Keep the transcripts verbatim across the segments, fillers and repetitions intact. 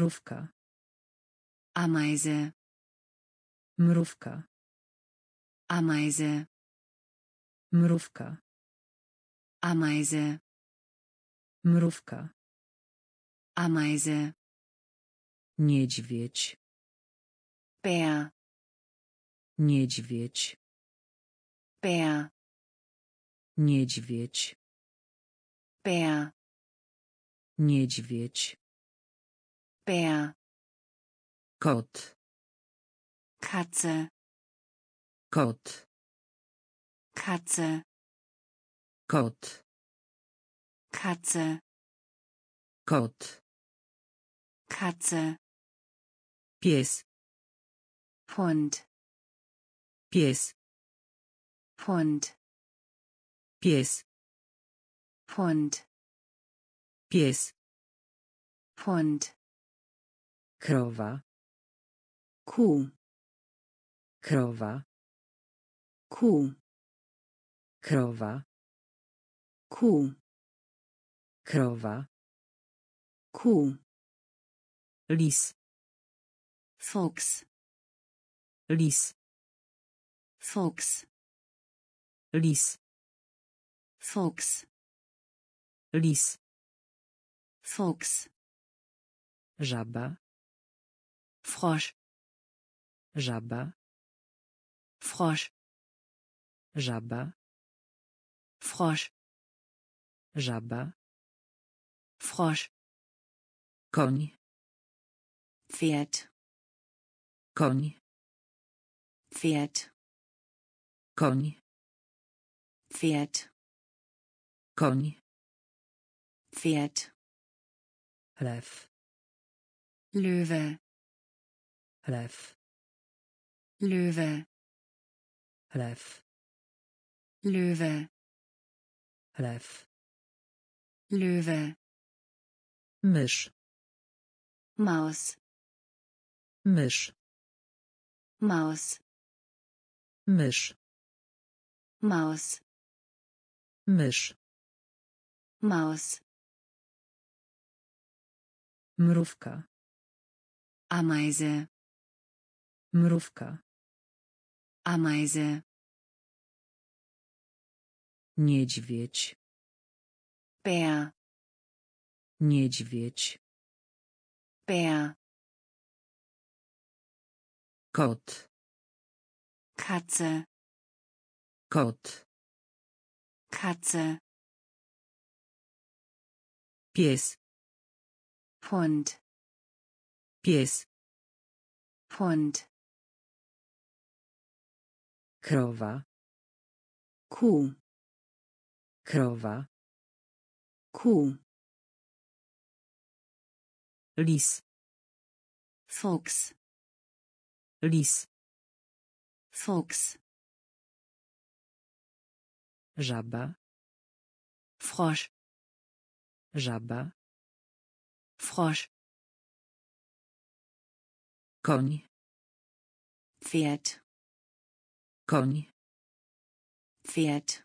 Mrówka. Ameise. Mrówka. Ameise. Mrówka. Ameise. Mrówka. Ameise. Niedźwiedź. Bär. Niedźwiedź. Bär. Niedźwiedź. Bär. Niedźwiedź. Bär. Kot. Katze. Kot. Katze. Kot. Katze. Kot. Katze. Pies. Hund. Pies. Hund. Pies. Hund. Pies. Hund. Krowa. Kuh. Krowa. Kuh. Krowa. Kuh. Krowa. Kuh. Lis. Fuchs. Lis. Fuchs. Lis. Fuchs. Lis. Fuchs. Żaba. Frosch. Żaba. Frosch. Żaba. Frosch. Żaba. Frosch. Koń. Pferd. Koń. Pferd. Koń. Pferd. Koń. Pferd. Lew. Löwe. Lew. Löwe. Lew. Löwe. Lew. Löwe. Mysz. Maus. Mysz. Maus. Mysz. Maus. Mysz. Maus. Mrówka. Ameise. Mrówka. Ameise. Niedźwiedź. Bär. Niedźwiedź. Bär. Kot. Katze. Kot. Katze. Pies. Hund. Pies. Hund. Krowa. Kuh. Krowa. Kuh. Lis. Fuchs. Lis. Fuchs. Żaba. Frosch. Żaba. Frosch. Koń. Pferd. Koń. Pferd.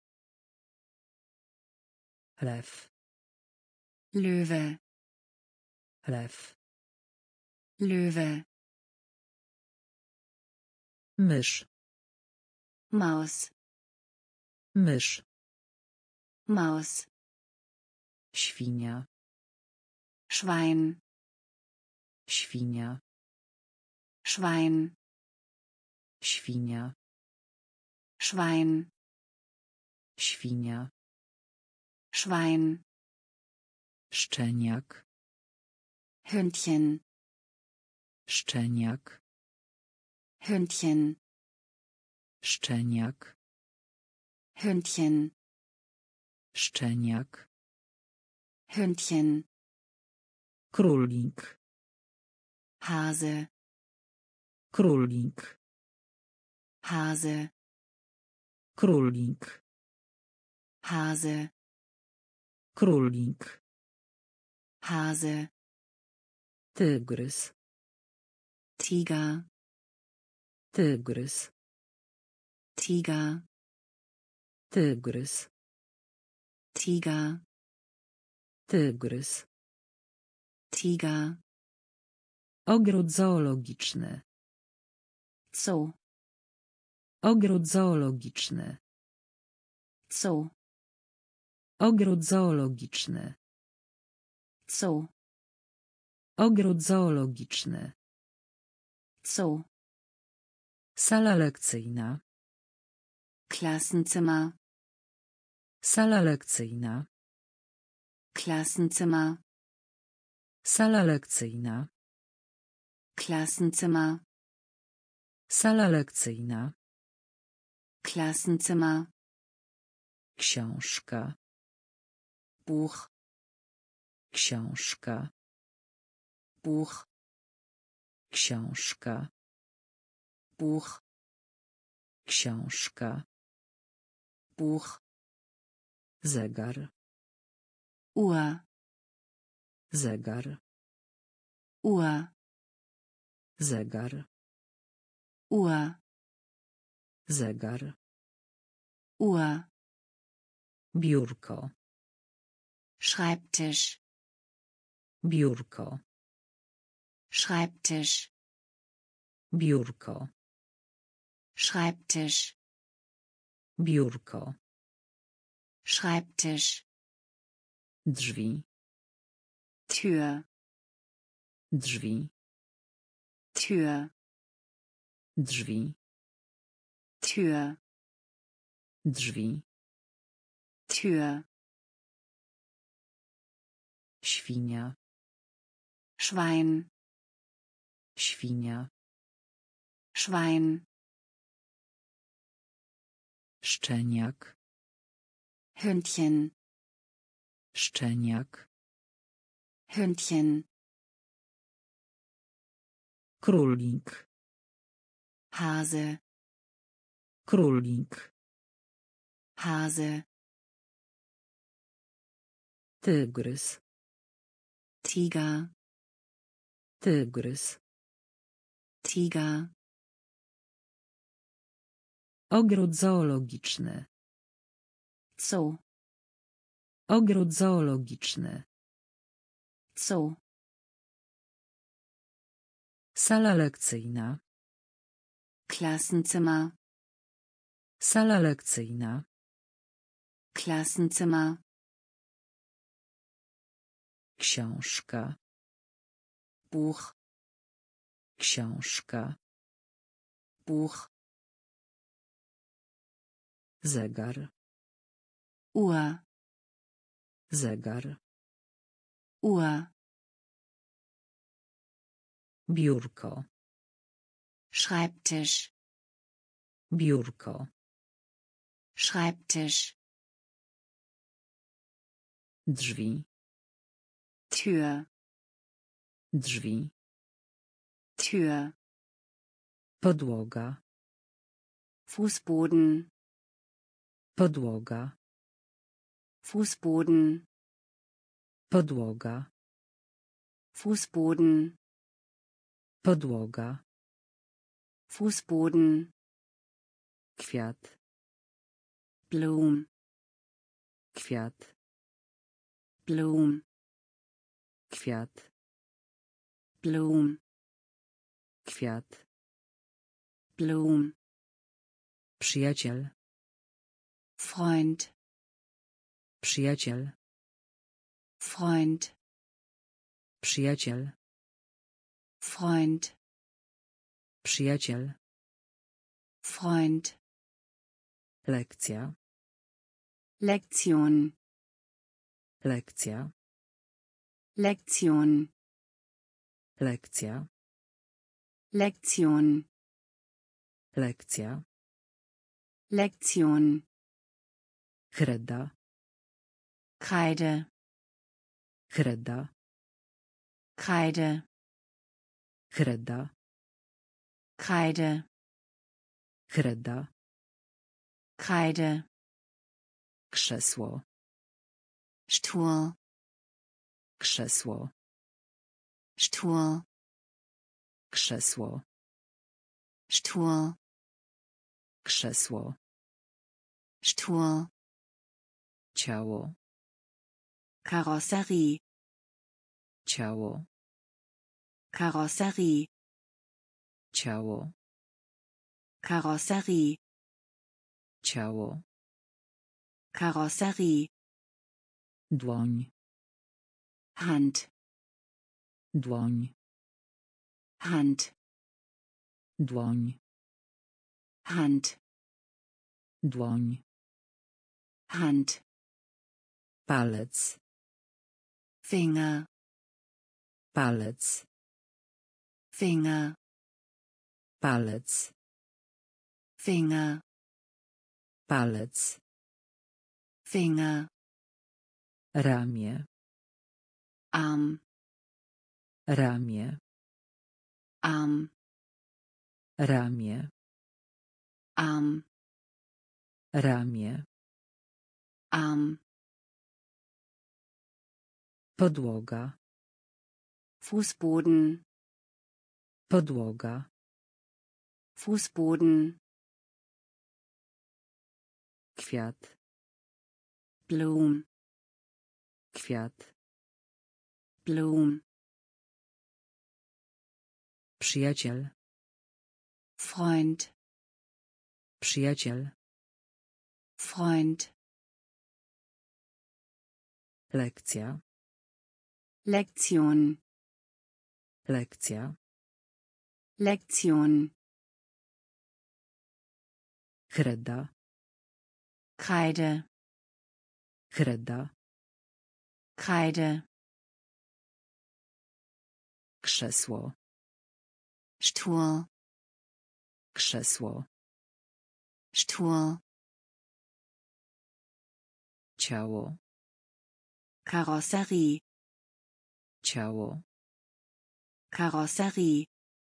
Lew. Löwe. Lew. Löwe. Mysz. Maus. Mysz. Maus. Świnia. Schwein. Świnia. Schwein. Świnia. Schwein. Świnia. Schwein. Szczeniak. Hündchen. Szczeniak. Hündchen. Szczeniak. Hündchen. Szczeniak. Hündchen. Królik. Hase. Królik. Hase. Królik. Hase. Królik. Hase. Tygrys. Tiger. Tygrys. Tiger. Tygrys. Tiger. Tygrys. Tiger. Ogród zoologiczny. Zoo. Ogród zoologiczny. Zoo. Ogród zoologiczny. Zoo. Ogród zoologiczny. Zoo. Sala lekcyjna. Klassenzimmer. Sala lekcyjna. Klassenzimmer. Sala lekcyjna. Klassenzimmer. Sala lekcyjna. Klassenzimmer. Książka. Buch. Książka. Buch. Książka. Buch. Książka. Buch. Zegar. Uhr. Zegar. Uhr. Zegar. Uhr. Zegar. Uhr. Biurko. Schreibtisch. Biurko. Schreibtisch. Biurko. Schreibtisch. Biurko. Schreibtisch. Drzwi. Tür. Drzwi. Tür. Drzwi. Tür. Drzwi. Tür. Świnia. Schwein. Świnia. Schwein. Szczeniak. Hündchen. Szczeniak. Hündchen. Królik. Hase. Królik. Hase. Tygrys. Tiger. Tygrys. Tiger. Ogród zoologiczny. Zoo. Ogród zoologiczny. Zoo. Sala lekcyjna. Klassenzimmer. Sala lekcyjna. Klassenzimmer. Książka. Buch. Książka. Buch. Zegar. Uhr. Zegar. Uhr. Biurko. Schreibtisch. Biurko. Schreibtisch. Drzwi. Tür. Drzwi. Tür. Podłoga. Fußboden. Podłoga. Fußboden. Podłoga. Fußboden. Podłoga. Fußboden. Kwiat. Blum. Kwiat. Blum. Kwiat. Blum. Kwiat. Blum. Przyjaciel. Freund. Przyjaciel. Freund. Przyjaciel. Freund. Przyjaciel. Freund. Lekcja. Lektion. Lekcja. Lektion. Lekcja. Lektion. Lekcja. Lektion. Kreda. Kreide. Kreda. Kreide. Kreda. Kreide. Kreda. Kreide. Krzesło. Stuhl. Krzesło. Stuhl. Krzesło. Stuhl. Krzesło. Stuhl. Ciało. Karosserie. Ciało. Karosserie. Ciało. Karosserie. Ciało. Karosserie. Dłoń. Hand. Dłoń. Hand. Dłoń. Hand. Dłoń. Hand. Palec. Finger. Palec. Finger. Palec. Finger. Palec. Finger. Ramię. Arm. Ramię. Arm. Ramię. Arm. Ramię. Arm. Podłoga. Fußboden. Podłoga. Fußboden. Kwiat. Blum. Kwiat. Blum. Przyjaciel. Freund. Przyjaciel. Freund. Lekcja. Lektion. Lekcja. Lektion. Kreda. Kreide. Kreda. Kreide. Krzesło. Stuhl. Krzesło. Stuhl. Ciało. Karosserie. Ciało. Karosserie.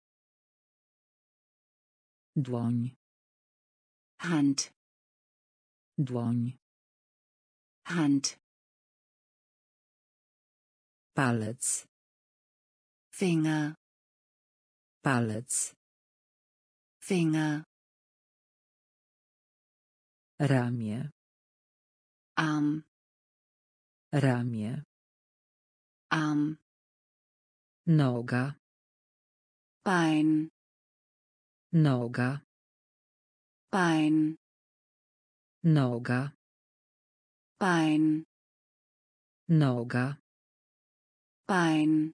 Dłoń. Hand. Dłoń. Hand. Palec. Finger. Palec. Finger. Ramię. Arm. Ramię. Arm. Noga. Bein. Noga. Bein. Noga. Bein. Noga. Bein.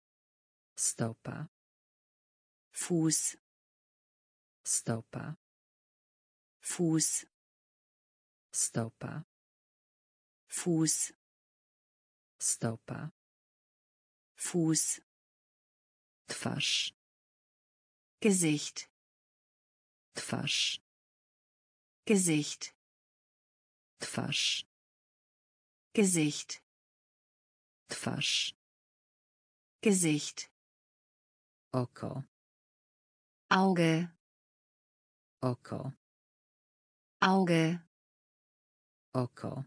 Stopa. Fuß. Stopa. Fuß. Stopa. Fuß. Stopa. Fuß. Twarz. Gesicht. Twarz. Gesicht. Twarz. Gesicht. Twarz. Gesicht. Oko. Auge. Oko. Auge. Oko.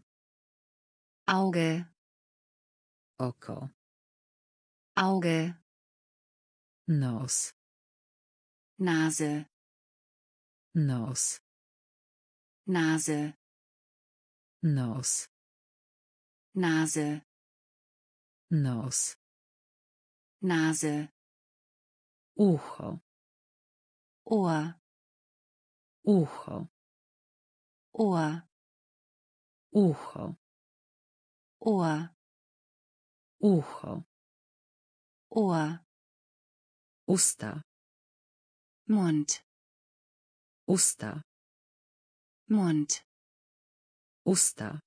Auge. Oko. Auge. Nos. Nase. Nos. Nase. Nos. Nase. Nos. Nase. Ucho. Ohr. Ucho. Ohr. Ucho. Ohr. Ucho. Ohr. Usta. Mund. Usta. Mund. Usta.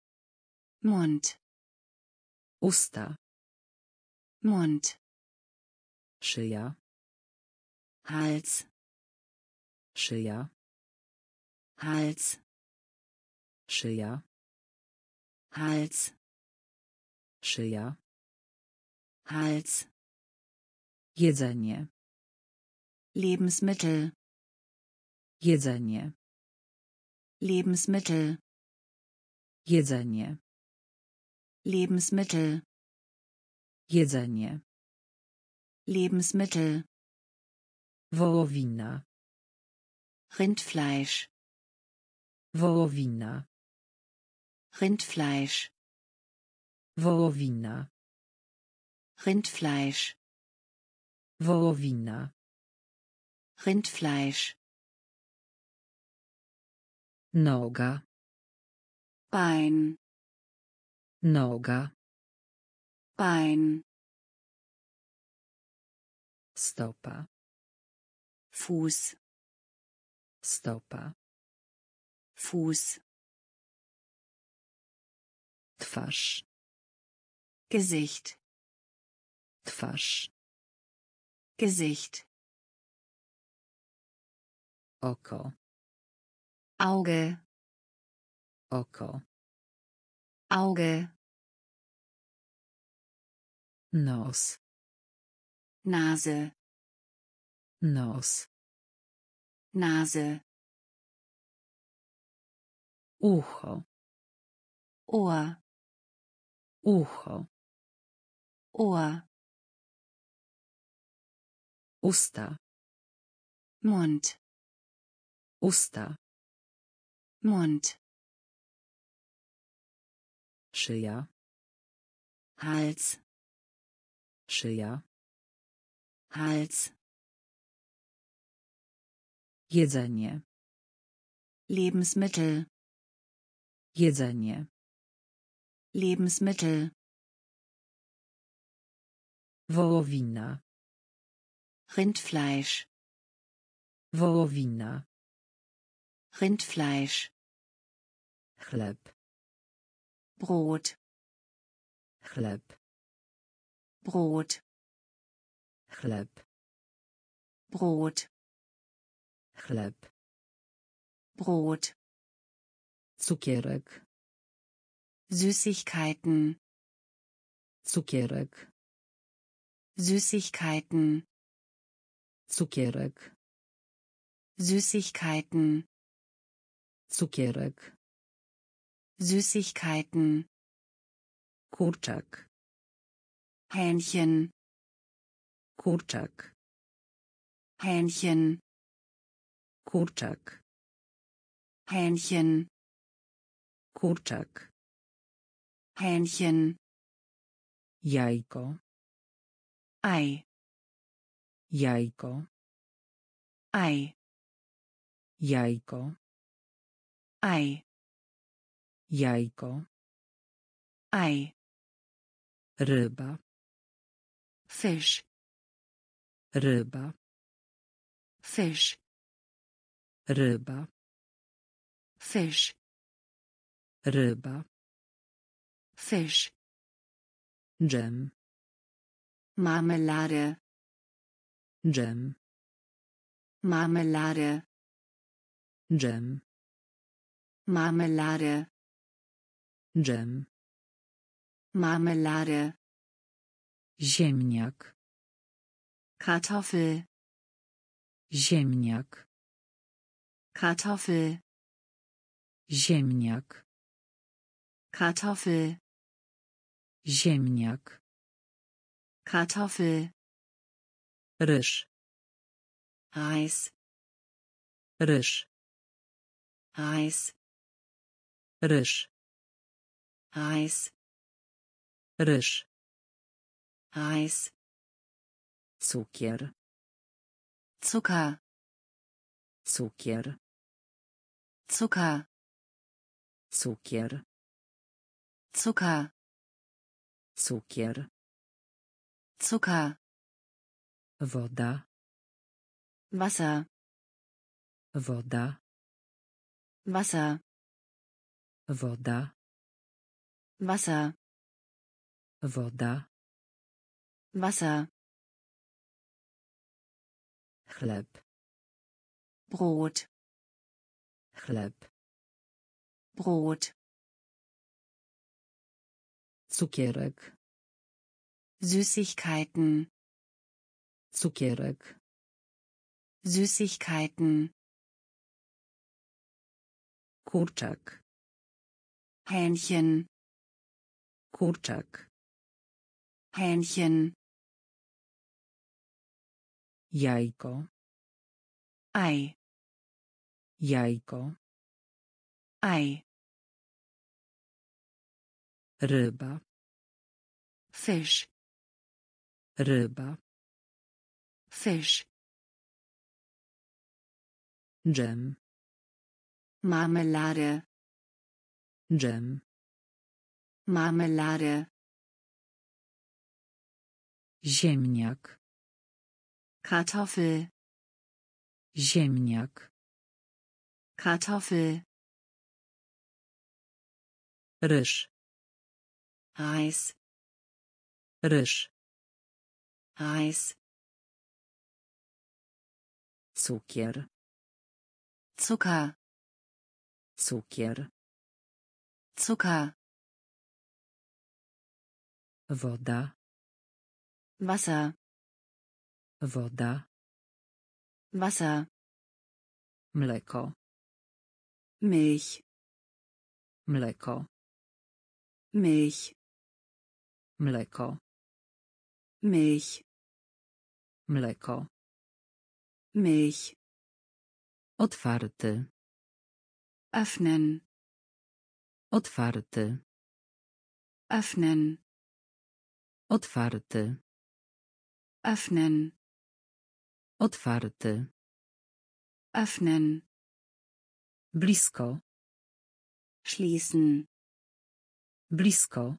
Mund. Usta. Mund. Szyja. Hals. Szyja. Hals. Szyja. Hals. Szyja. Hals. Jedzenie. Lebensmittel. Jedzenie. Lebensmittel. Jedzenie. Lebensmittel. Jedzenie. Lebensmittel. Wołowina. Rindfleisch. Wołowina. Rindfleisch. Wołowina. Rindfleisch. Wołowina. Rindfleisch. Noga. Bein. Noga. Bein. Stopa. Fuß. Stopa. Fuß. Twarz. Gesicht. Twarz. Gesicht. Oko. Auge. Oko. Auge. Nos. Nase. Nos. Nase. Ucho. Ohr. Ucho. Ohr. Usta. Mund. Usta. Mund. Szyja. Hals. Szyja. Hals. Jedzenie. Lebensmittel. Jedzenie. Lebensmittel. Wołowina. Rindfleisch. Wołowina. Rindfleisch. Chleb. Brot. Chleb. Brot. Chleb. Brot. Chleb. Brot. Cukierek. Süßigkeiten. Cukierek. Süßigkeiten. Cukierek. Süßigkeiten. Cukierek. Süßigkeiten. Kurczak. Hähnchen. Kurczak. Hähnchen. Kurczak. Hähnchen. Kurczak. Hähnchen. Jajko. Ei. Jajko. Ei. Jajko. Ei. Jajko. Ei. Ryba. Fisch. Ryba. Fisch. Ryba. Fisch. Ryba. Fisch. Dżem. Marmelade. Dżem. Marmelade. Dżem. Marmelade. Dżem. Marmelade. Ziemniak. Kartoffel. Ziemniak. Kartoffel. Ziemniak. Kartoffel. Ziemniak. Kartoffel. Ryż. Reis. Ryż. Reis. Ryż. Reis. Ryż. Reis. Cukier. Zucker. Cukier. Zucker. Cukier. Zucker. Cukier. Zucker. Woda. Wasser. Woda. Wasser. Woda. Wasser. Woda. Wasser. Chleb. Brot. Chleb. Brot. Cukierek. Süßigkeiten. Cukierek. Süßigkeiten. Kurczak. Hähnchen. Kurczak. Hähnchen. Jajko. Ei. Jajko. Ei. Ryba. Fisch. Ryba. Fisch. Dżem. Marmelade. Dżem. Marmelade. Ziemniak. Kartoffel. Ziemniak. Kartoffel. Ryż. Reis. Ryż. Reis. Cukier. Zucker. Cukier. Zucker. Woda. Wasser. Woda. Wasser. Mleko. Milch. Mleko. Milch. Mleko. Milch. Mleko. Milch. Otwarty. Öffnen. Otwarty. Öffnen. Otwarty. Öffnen. Otwarty. Öffnen. Blisko. Schließen. Blisko.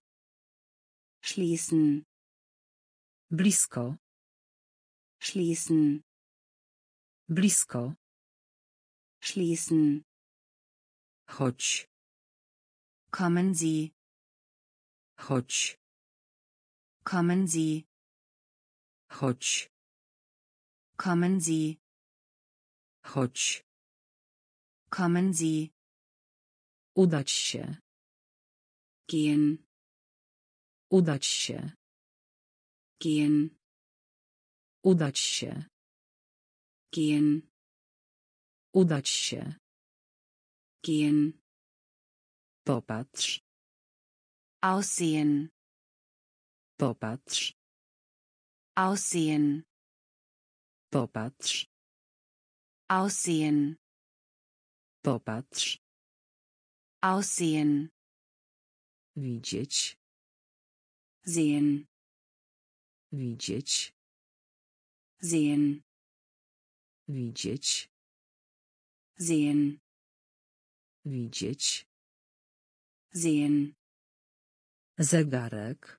Schließen. Blisko. Schließen. Blisko. Schließen. Chodź. Kommen Sie. Chodź. Kommen Sie. Chodź. Kommen Sie. Chodź. Kommen Sie. Udać się. Gehen. Udać się. Gehen. Udać się. Gehen. Udać się. Gehen. Popatrz. Aussehen. Popatrz. Aussehen. Popatrz. Aussehen. Popatrz. Aussehen. Widzieć. Sehen. Widzieć. Sehen. Widzieć. Sehen. Widzieć. Sehen. Zegarek.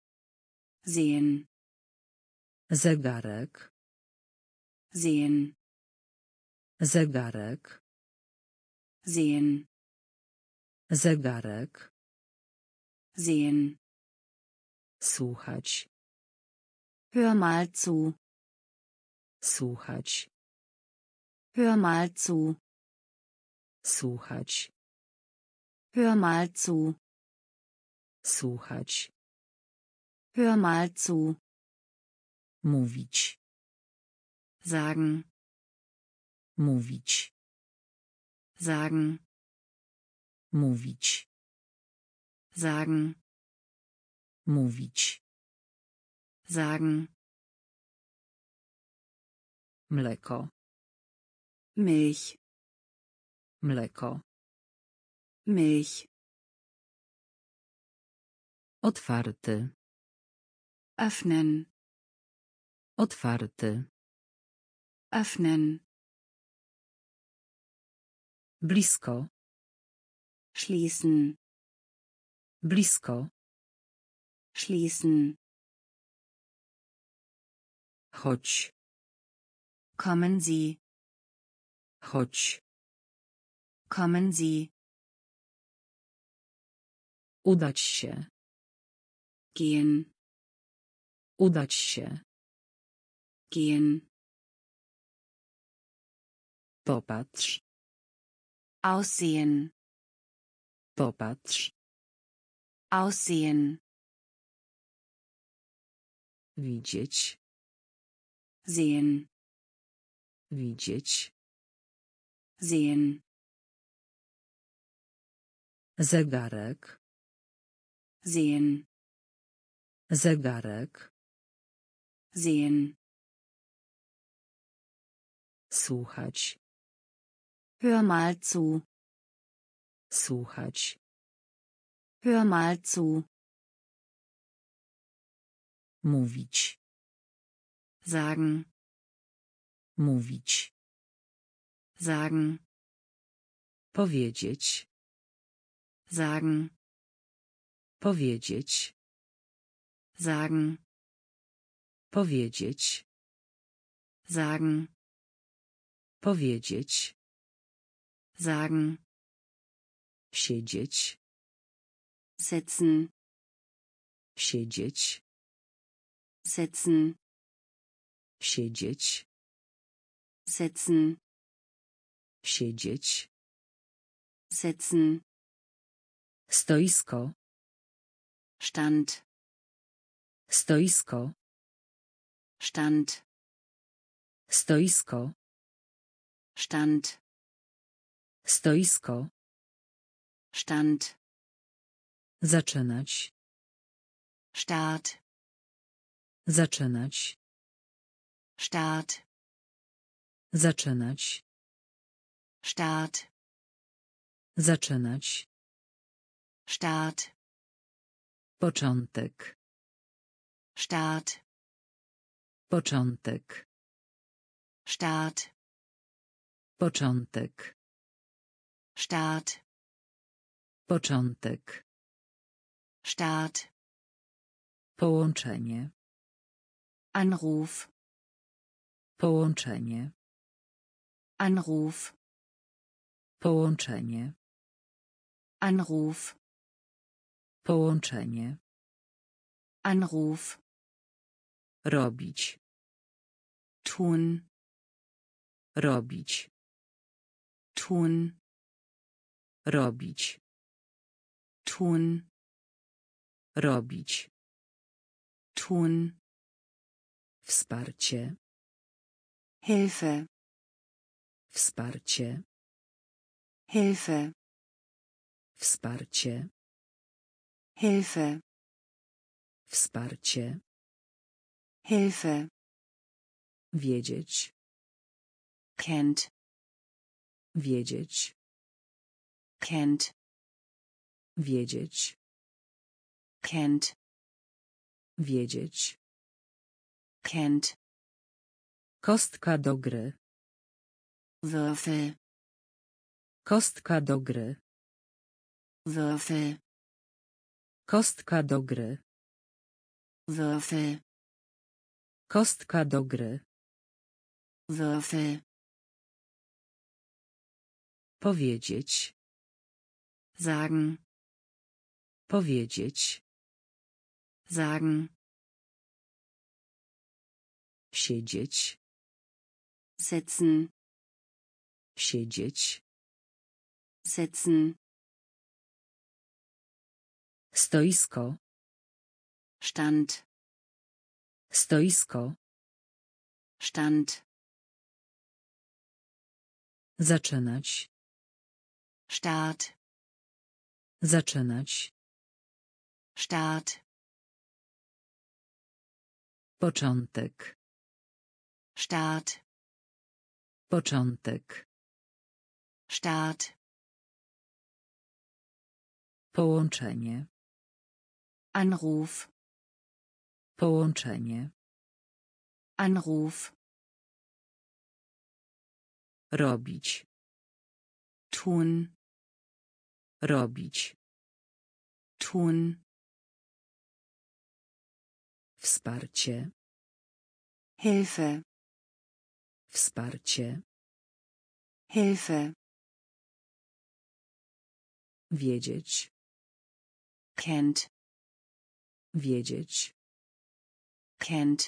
Sehen. Zegarek. Sehen. Zegarek. Sehen. Zegarek. Sehen. Słuchać. Hör mal zu. Słuchać. Hör mal zu. Słuchać. Hör mal zu. Słuchać. Hör mal zu. Mówić. Sagen. Mówić. Sagen. Mówić. Sagen. Mówić. Sagen. Mleko. Milch. Mleko. Milch. Otwarty. Öffnen. Otwarty. Öffnen. Blisko. Schließen. Blisko. Schließen. Chodź. Kommen Sie. Chodź. Kommen Sie. Udać się. Gehen. Udać się. Gehen. Popatrz. Aussehen. Popatrz. Aussehen. Widzieć. Sehen. Widzieć. Sehen. Zegarek. Sehen. Zegarek. Sehen. Słuchać. Hör mal zu. Słuchać. Hör mal zu. Mówić. Sagen. Mówić. Sagen. Powiedzieć. Sagen. Powiedzieć. Sagen. Powiedzieć. Sagen. Powiedzieć. Sagen. Siedzieć. Sitzen. Siedzieć. Sitzen. Siedzieć. Sitzen. Siedzieć. Sitzen. Stoisko. Stand. Stoisko. Stand. Stoisko. Stand. Stoisko. Stand. Zaczynać. Start. Zaczynać. Start. Zaczynać. Start. Zaczynać. Start. Początek. Start. Początek. Start. Początek. Start. Początek. Start. Połączenie. Anruf. Połączenie. Anruf. Połączenie. Anruf. Połączenie. Anruf. Robić. Tun. Robić. Tun. Robić. Tun. Robić. Tun. Wsparcie. Hilfe. Wsparcie. Hilfe. Wsparcie. Hilfe. Wsparcie. Hilfe. Wiedzieć. Kennt. Wiedzieć. Kennt. Wiedzieć. Kennt. Wiedzieć. Kennt. Kostka do gry. Würfel. Kostka do gry. Würfel. Kostka do gry. Würfel. Kostka do gry. Würfel. Powiedzieć. Sagen. Powiedzieć. Sagen. Siedzieć. Sitzen. Siedzieć. Sitzen. Stoisko. Stand. Stoisko. Stand. Zaczynać. Start. Zaczynać. Start. Początek. Start. Początek. Start. Połączenie. Anruf. Połączenie. Anruf. Robić. Tun. Robić. Tun. Wsparcie. Hilfe. Wsparcie. Hilfe. Wiedzieć. Kennt. Wiedzieć. Kennt.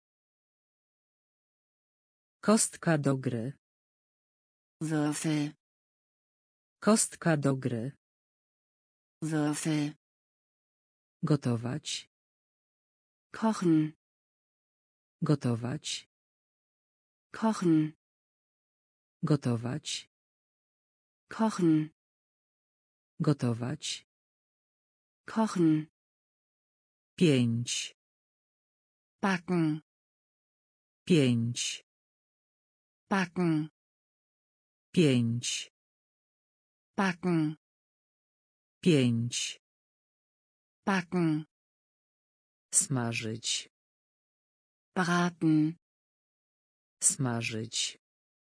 Kostka do gry. Würfel. Kostka do gry. Würfel. Gotować. Kochen. Gotować. Kochen. Gotować. Kochen. Gotować. Kochen. Pięć. Backen. Pięć. Backen. Pięć. Backen. Pięć. Backen. Smażyć. Braten. Smażyć.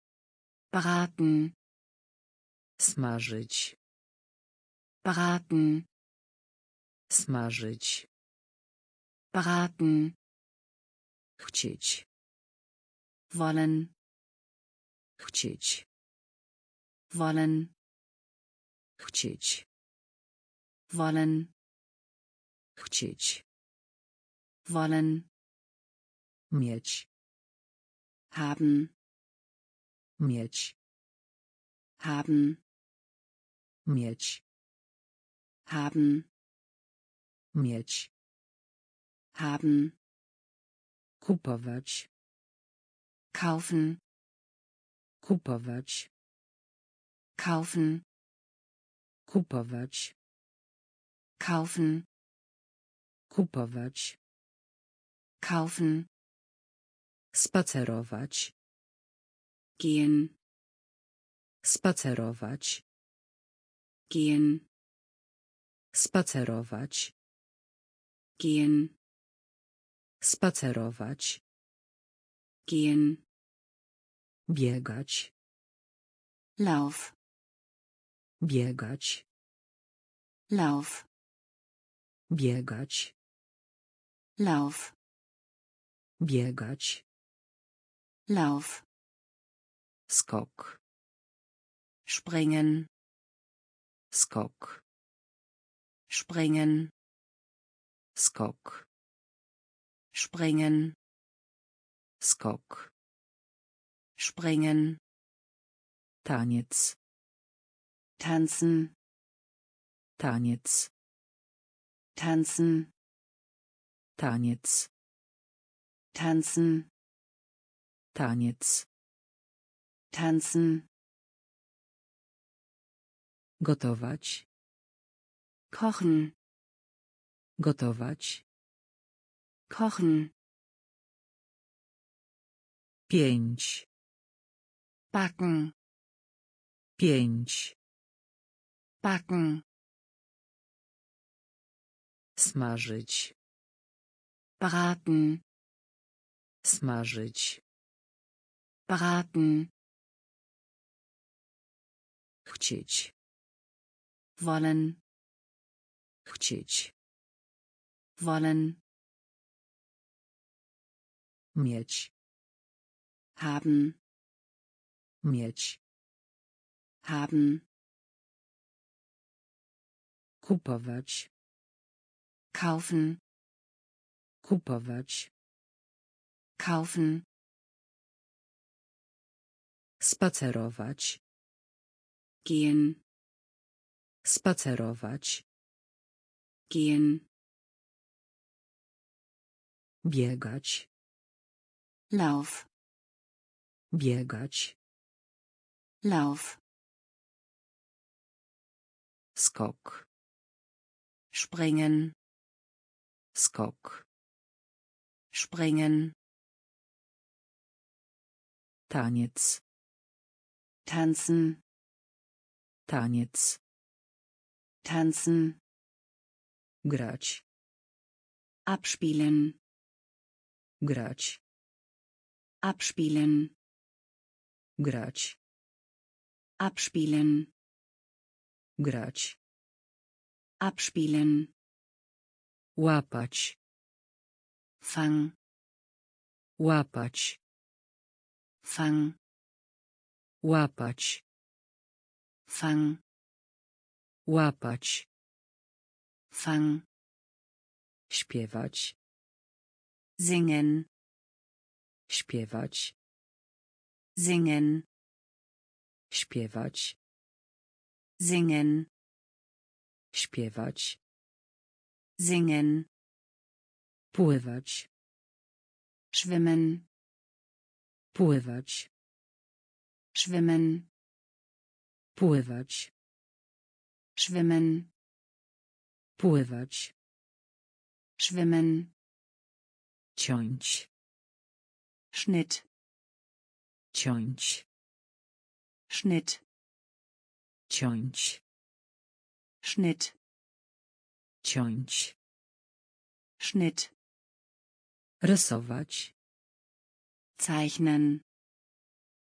Braten. Smażyć. Braten. Smażyć. Braten. Chcieć. Wollen. Chcieć. Wollen. Chcieć. Wollen. Chcieć. Wollen. Mieć. Haben. Mieć. Haben. Mieć. Haben. Mieć. Haben. Kupować. Kaufen. Kupować. Kaufen. Kupować. Kaufen. Kupować. Kaufen. Spacerować. Gehen. Spacerować. Gehen. Spacerować. Gehen. Spacerować. Gehen. Biegać. Lauf. Biegać. Lauf. Biegać. Lauf. Biegać. Lauf. Skok. Springen. Skok. Springen. Skok. Springen. Skok. Springen. Taniec. Tanzen. Taniec. Tanzen. Taniec. Tanzen. Taniec. Tanzen. Gotować. Kochen. Gotować. Kochen. Pięć. Backen. Pięć. Backen. Smażyć. Braten. Smażyć. Braten. Chcieć. Wollen. Chcieć. Wollen. Mieć. Haben. Mieć. Haben. Kupować. Kaufen. Kupować. Kaufen. Spacerować. Gehen. Spacerować. Gehen. Biegać. Lauf. Biegać. Lauf. Skok. Springen. Skok. Springen. Taniec. Tanzen. Taniec. Tanzen. Grać. Abspielen. Grać. Abspielen. Grać. Abspielen. Grać. Abspielen. Łapać. Fang. Łapać. Fang. Łapać. Fang. Łapać. Fang. Śpiewać. Singen. Śpiewać. Singen. Śpiewać. Singen. Śpiewać. Singen. Pływać. Schwimmen. Pływać. Schwimmen. Pływać. Schwimmen. Pływać. Schwimmen. Ciąć. Schnitt. Ciąć. Schnitt. Ciąć. Schnitt. Ciąć. Schnitt. Rysować. Zeichnen.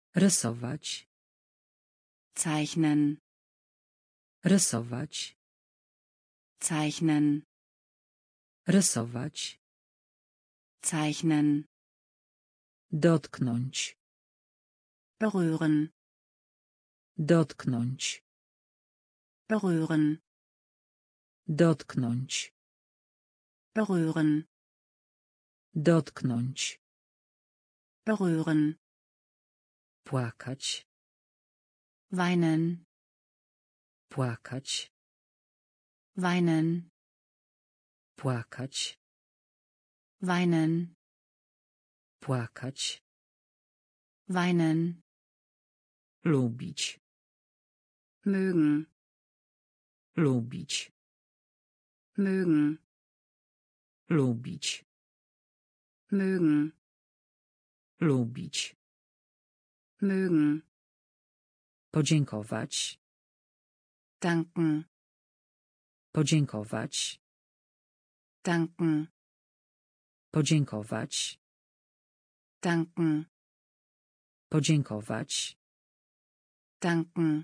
Rysować. Zeichnen. Rysować. Zeichnen. Rysować. Zeichnen. Dotknąć. Berühren. Dotknąć. Berühren. Dotknąć. Berühren. Dotknąć. Berühren. Płakać. Weinen. Płakać. Weinen. Płakać. Weinen. Płakać. Weinen. Lubić. Mögen. Lubić. Mögen. Lubić. Mögen. Lubić. Mögen. Podziękować. Danken. Podziękować. Danken. Podziękować. Danken. Podziękować. Danken.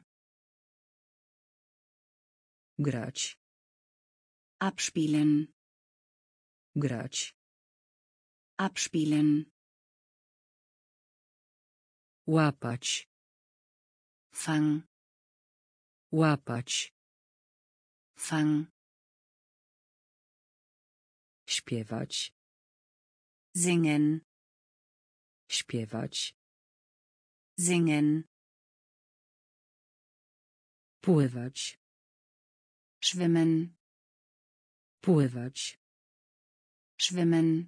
Grać. Abspielen. Grać. Abspielen. Łapać. Fang. Łapać. Fang. Śpiewać. Singen. Śpiewać. Singen. Pływać. Schwimmen. Pływać. Schwimmen.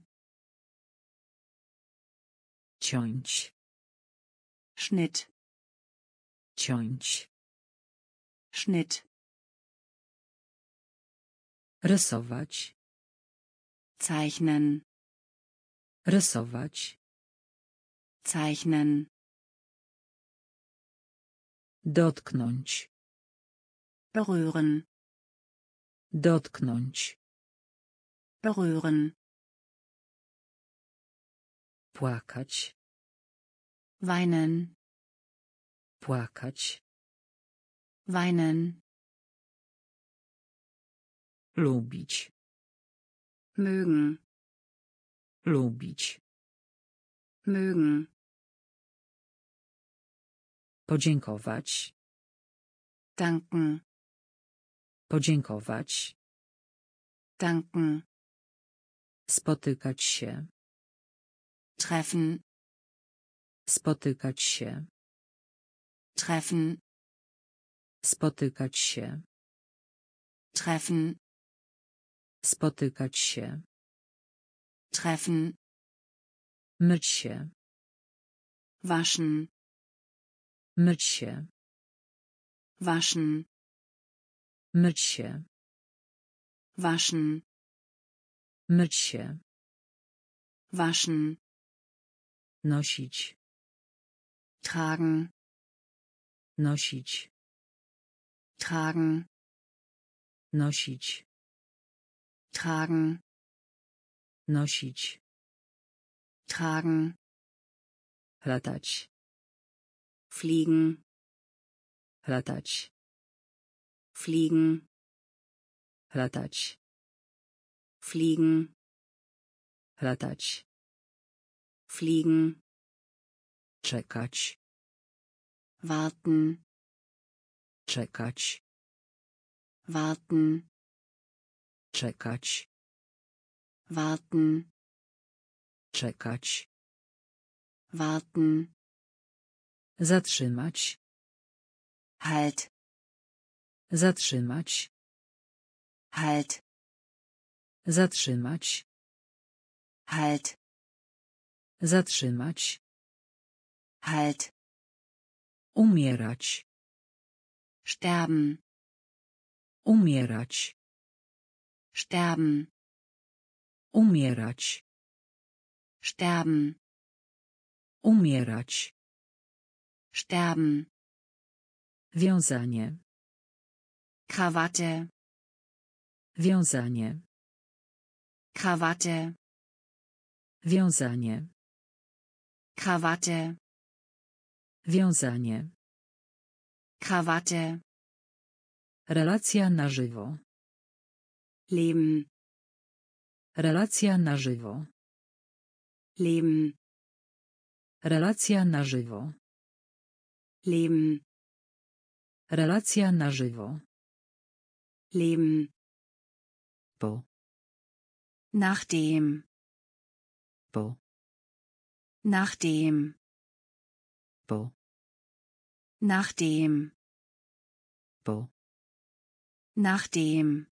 Ciąć. Schnitt. Ciąć. Schnitt. Rysować. Zeichnen. Rysować. Zeichnen. Dotknąć. Berühren. Dotknąć. Berühren. Płakać. Weinen. Płakać. Weinen. Lubić. Mögen. Lubić. Mögen. Podziękować. Danken. Podziękować. Danken. Spotykać się. Treffen. Spotykać się. Treffen. Spotykać się. Treffen. Spotykać się. Treffen. Myć się. Waschen. Myć się. Waschen. Myć się. Waschen. Myć się. Waschen. Nosić. Tragen. Nosić. Tragen. Nosić. Tragen. Nosić. Tragen. Latać. Fliegen. Latać. Fliegen. Latać. Fliegen. Latać. Fliegen. Czekać. Warten. Czekać. Warten. Czekać. Warten. Czekać. Warten. Zatrzymać. Halt. Zatrzymać. Halt. Zatrzymać. Halt. Zatrzymać. Halt. Umierać. Sterben. Umierać. Sterben. Umierać. Sterben. Umierać. Sterben. Wiązanie. Krawatte. Wiązanie. Krawatte. Wiązanie. Krawatte. Wiązanie. Krawatte. Relacja na żywo. Leben. Relacja na żywo. Leben. Relacja na żywo. Leben. Relacja na żywo. Leben. Po. Nachdem. Po. Nachdem. Po. Nachdem. Po. Nachdem.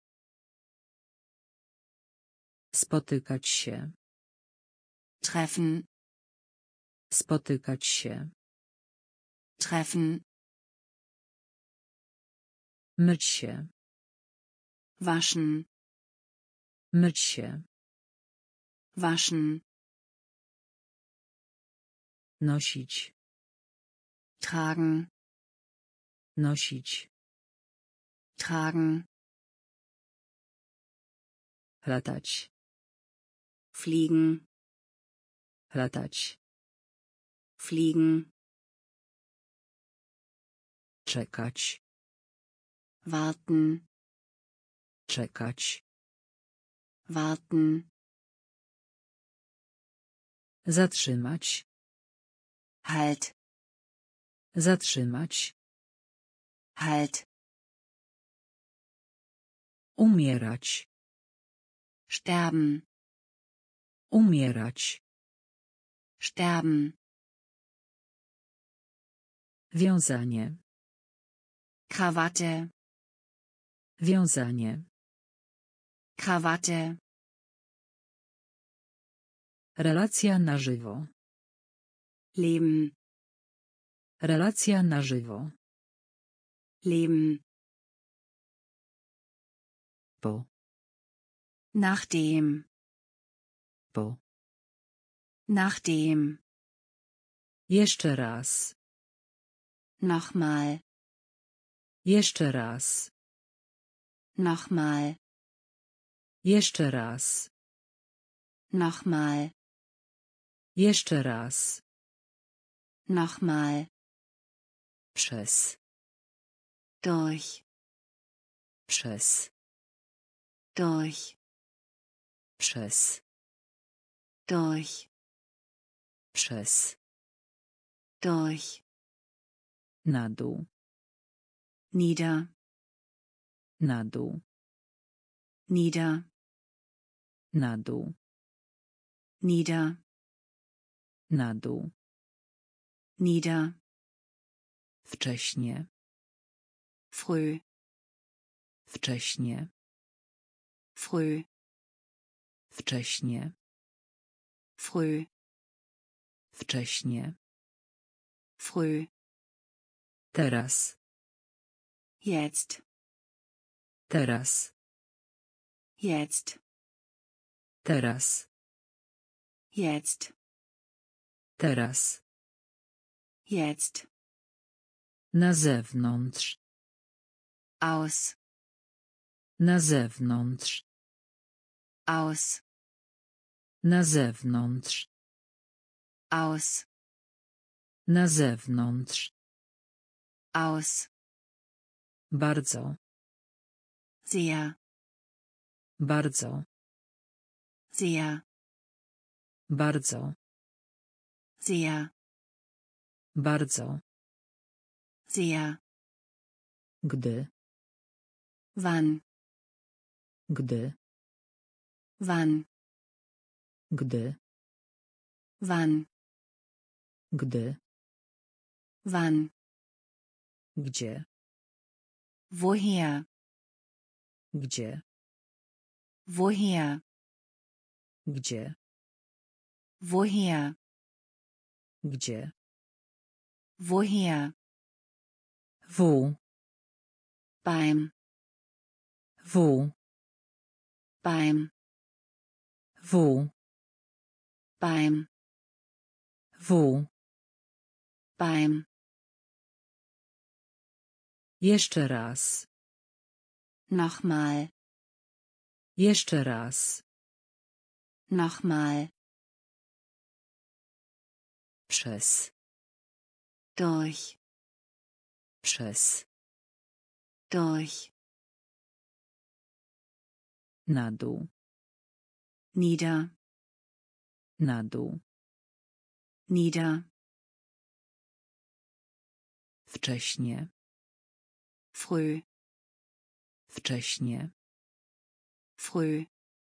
Spotykać się. Treffen. Spotykać się. Treffen. Myć się. Waschen. Myć się. Waschen. Nosić. Tragen. Nosić. Tragen. Latać. Fliegen. Latać. Fliegen. Czekać. Warten. Czekać. Warten. Zatrzymać. Halt. Zatrzymać. Halt. Umierać. Sterben. Umierać. Sterben. Wiązanie. Krawatte. Wiązanie. Krawatte. Relacja na żywo. Leben. Relacja na żywo. Leben. Po. Nachdem. Po. Nachdem. Jeszcze raz. Nochmal. Jeszcze raz. Nochmal. Jeszcze raz. Nochmal. Jeszcze raz. Nochmal. Przez. Durch. Przez. Durch. Przez. Durch. Przez. Durch. Na dół. Nieder. Na dół. Nieder. Na dół. Nieder. Na dół. Nieder. Wcześnie. Früh. Wcześnie. Früh. Wcześnie. Früh. Wcześnie. Früh. Teraz. Jetzt. Teraz. Jetzt. Teraz. Jetzt. Teraz. Jetzt. Na zewnątrz. Aus. Na zewnątrz. Aus. Na zewnątrz. Aus. Na zewnątrz. Aus. Bardzo. Sehr. Bardzo. Sehr. Bardzo. Sehr. Bardzo. Sehr. Gdy. Wann. Gdy. Wann. Gdy. Wann. Gdy. Wann. Gdzie. Woher. Gdzie. Woher. Gdzie. Woher. Gdzie. Woher. W. Beim. W. Beim. W. Beim. W. Beim. Jeszcze raz. Nochmal. Jeszcze raz. Nochmal. Przez. durch, przez, durch, na dół, nieder, na dół, nieder, wcześnie, früh, wcześnie, früh,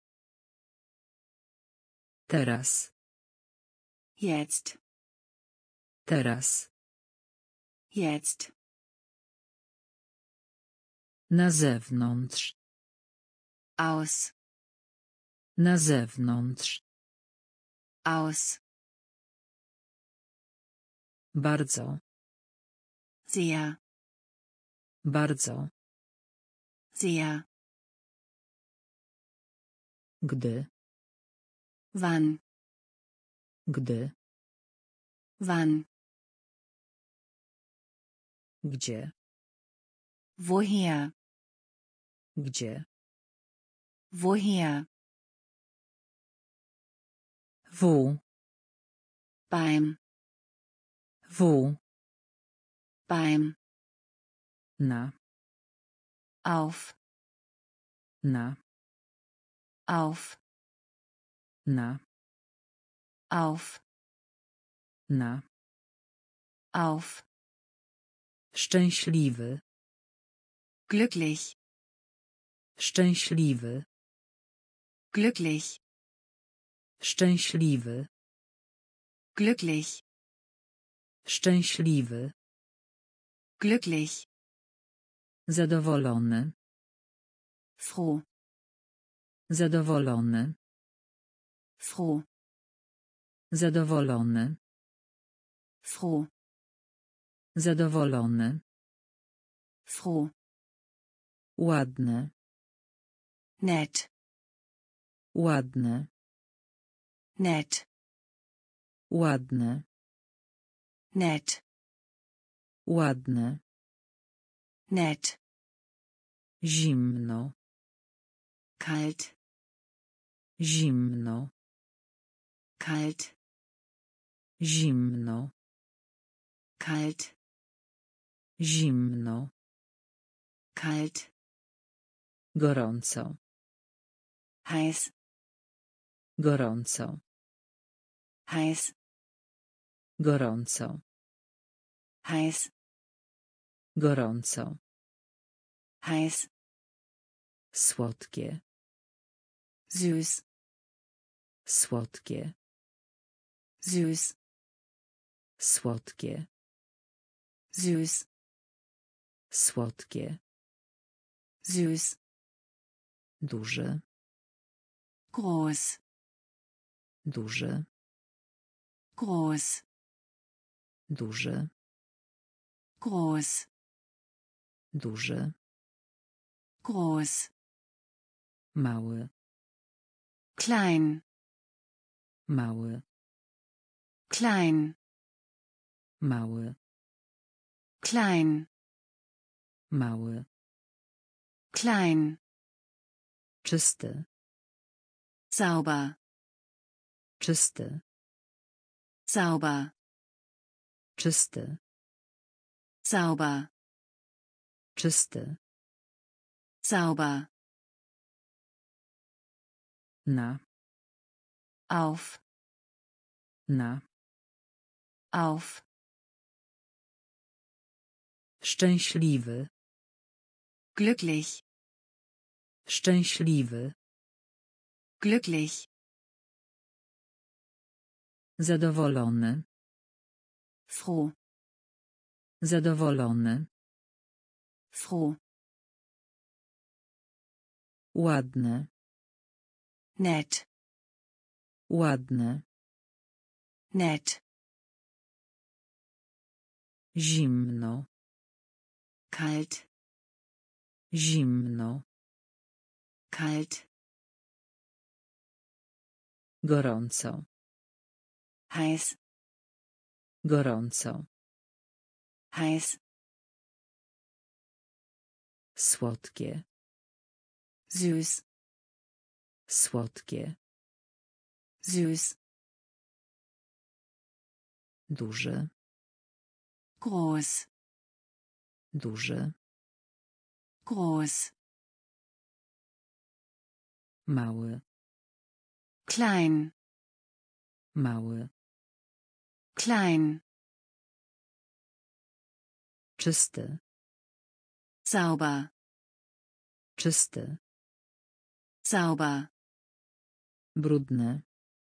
teraz, jetzt, teraz, jetzt, na zewnątrz, aus, na zewnątrz, aus, bardzo, sehr, bardzo, sehr, gdy, wann, gdy, wann, gdzie, woher, gdzie, woher, w, beim, w, beim, na, auf, na, auf, na, auf, na, auf, szczęśliwy, glücklich, szczęśliwy, glücklich, szczęśliwy, glücklich, szczęśliwy, glücklich, zadowolony, froh, zadowolony, froh, zadowolony, froh, zadowolony, froh, ładny, nett, ładny, nett, ładny, nett, ładny, nett, zimno, kalt, zimno, kalt, zimno, kalt, zimno, kalt, gorąco, heiß, gorąco, heiß, gorąco, heiß, gorąco, heiß, słodkie, süß, słodkie, süß, słodkie, süß, słodkie, süß, duży, groß, duży, groß, duży, groß, duży, groß, mały, klein, mały, klein, mały, klein, mały, klein, czysty, sauber, czysty, sauber, czysty, sauber, czysty, sauber, na, auf, na, auf, szczęśliwy, glücklich, szczęśliwy, glücklich, zadowolony, froh, zadowolony, froh, ładny, nett, ładny, nett, zimno, kalt, zimno, kalt, gorąco, heiß, gorąco, heiß, słodkie, süß, słodkie, süß, duży, Groß. Duży. Groß. Mały. Klein. Mały. Klein. Czysty. Sauber. Czysty. Sauber. Brudny.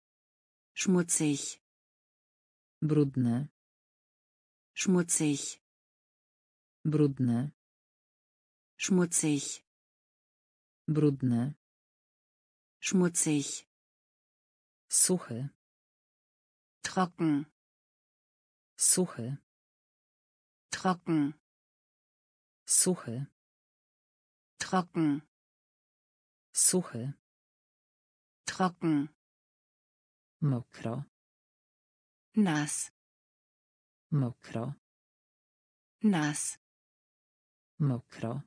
Schmutzig. Brudny. Schmutzig. Brudny. Schmutzig. Brudny. Schmutzig. Suchy. Trocken. Suchy. Trocken. Suchy. Trocken. Suchy. Trocken. Mokro. Nass. Mokro. Nass. Mokro.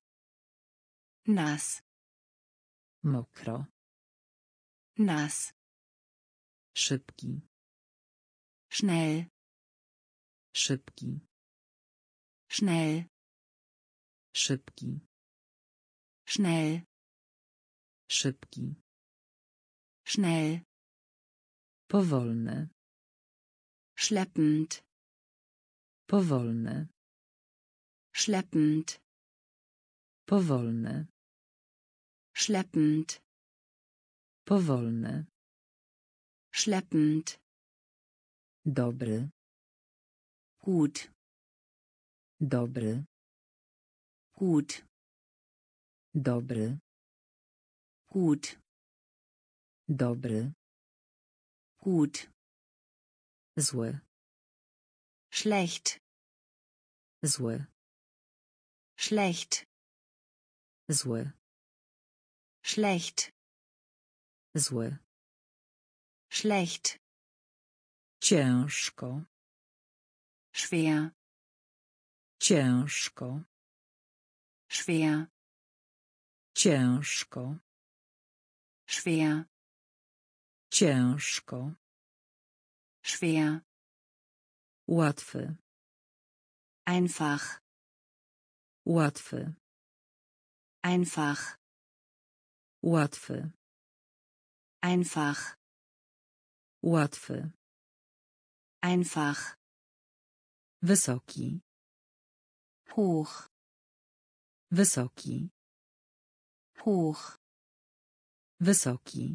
Nass. Mokro. Nass. Szybki. Schnell. Szybki. Schnell. Szybki. Schnell. Szybki. Schnell. Powolny. Schleppend. Powolny. Schleppend. Powolny. Schleppend. Powolny. Schleppend. Dobry. Gut. Dobry. Gut. Dobry. Gut. Dobry. Gut. Zły. Schlecht. Zły. Schlecht. Zły. Schlecht. Zły. Schlecht. Ciężko. Schwer. Ciężko. Schwer. Ciężko. Schwer. Ciężko. Schwer. Łatwy. Einfach. Łatwy. Einfach. Łatwy. Einfach. Łatwy. Einfach. Wysoki. Hoch. Wysoki. Hoch. Wysoki.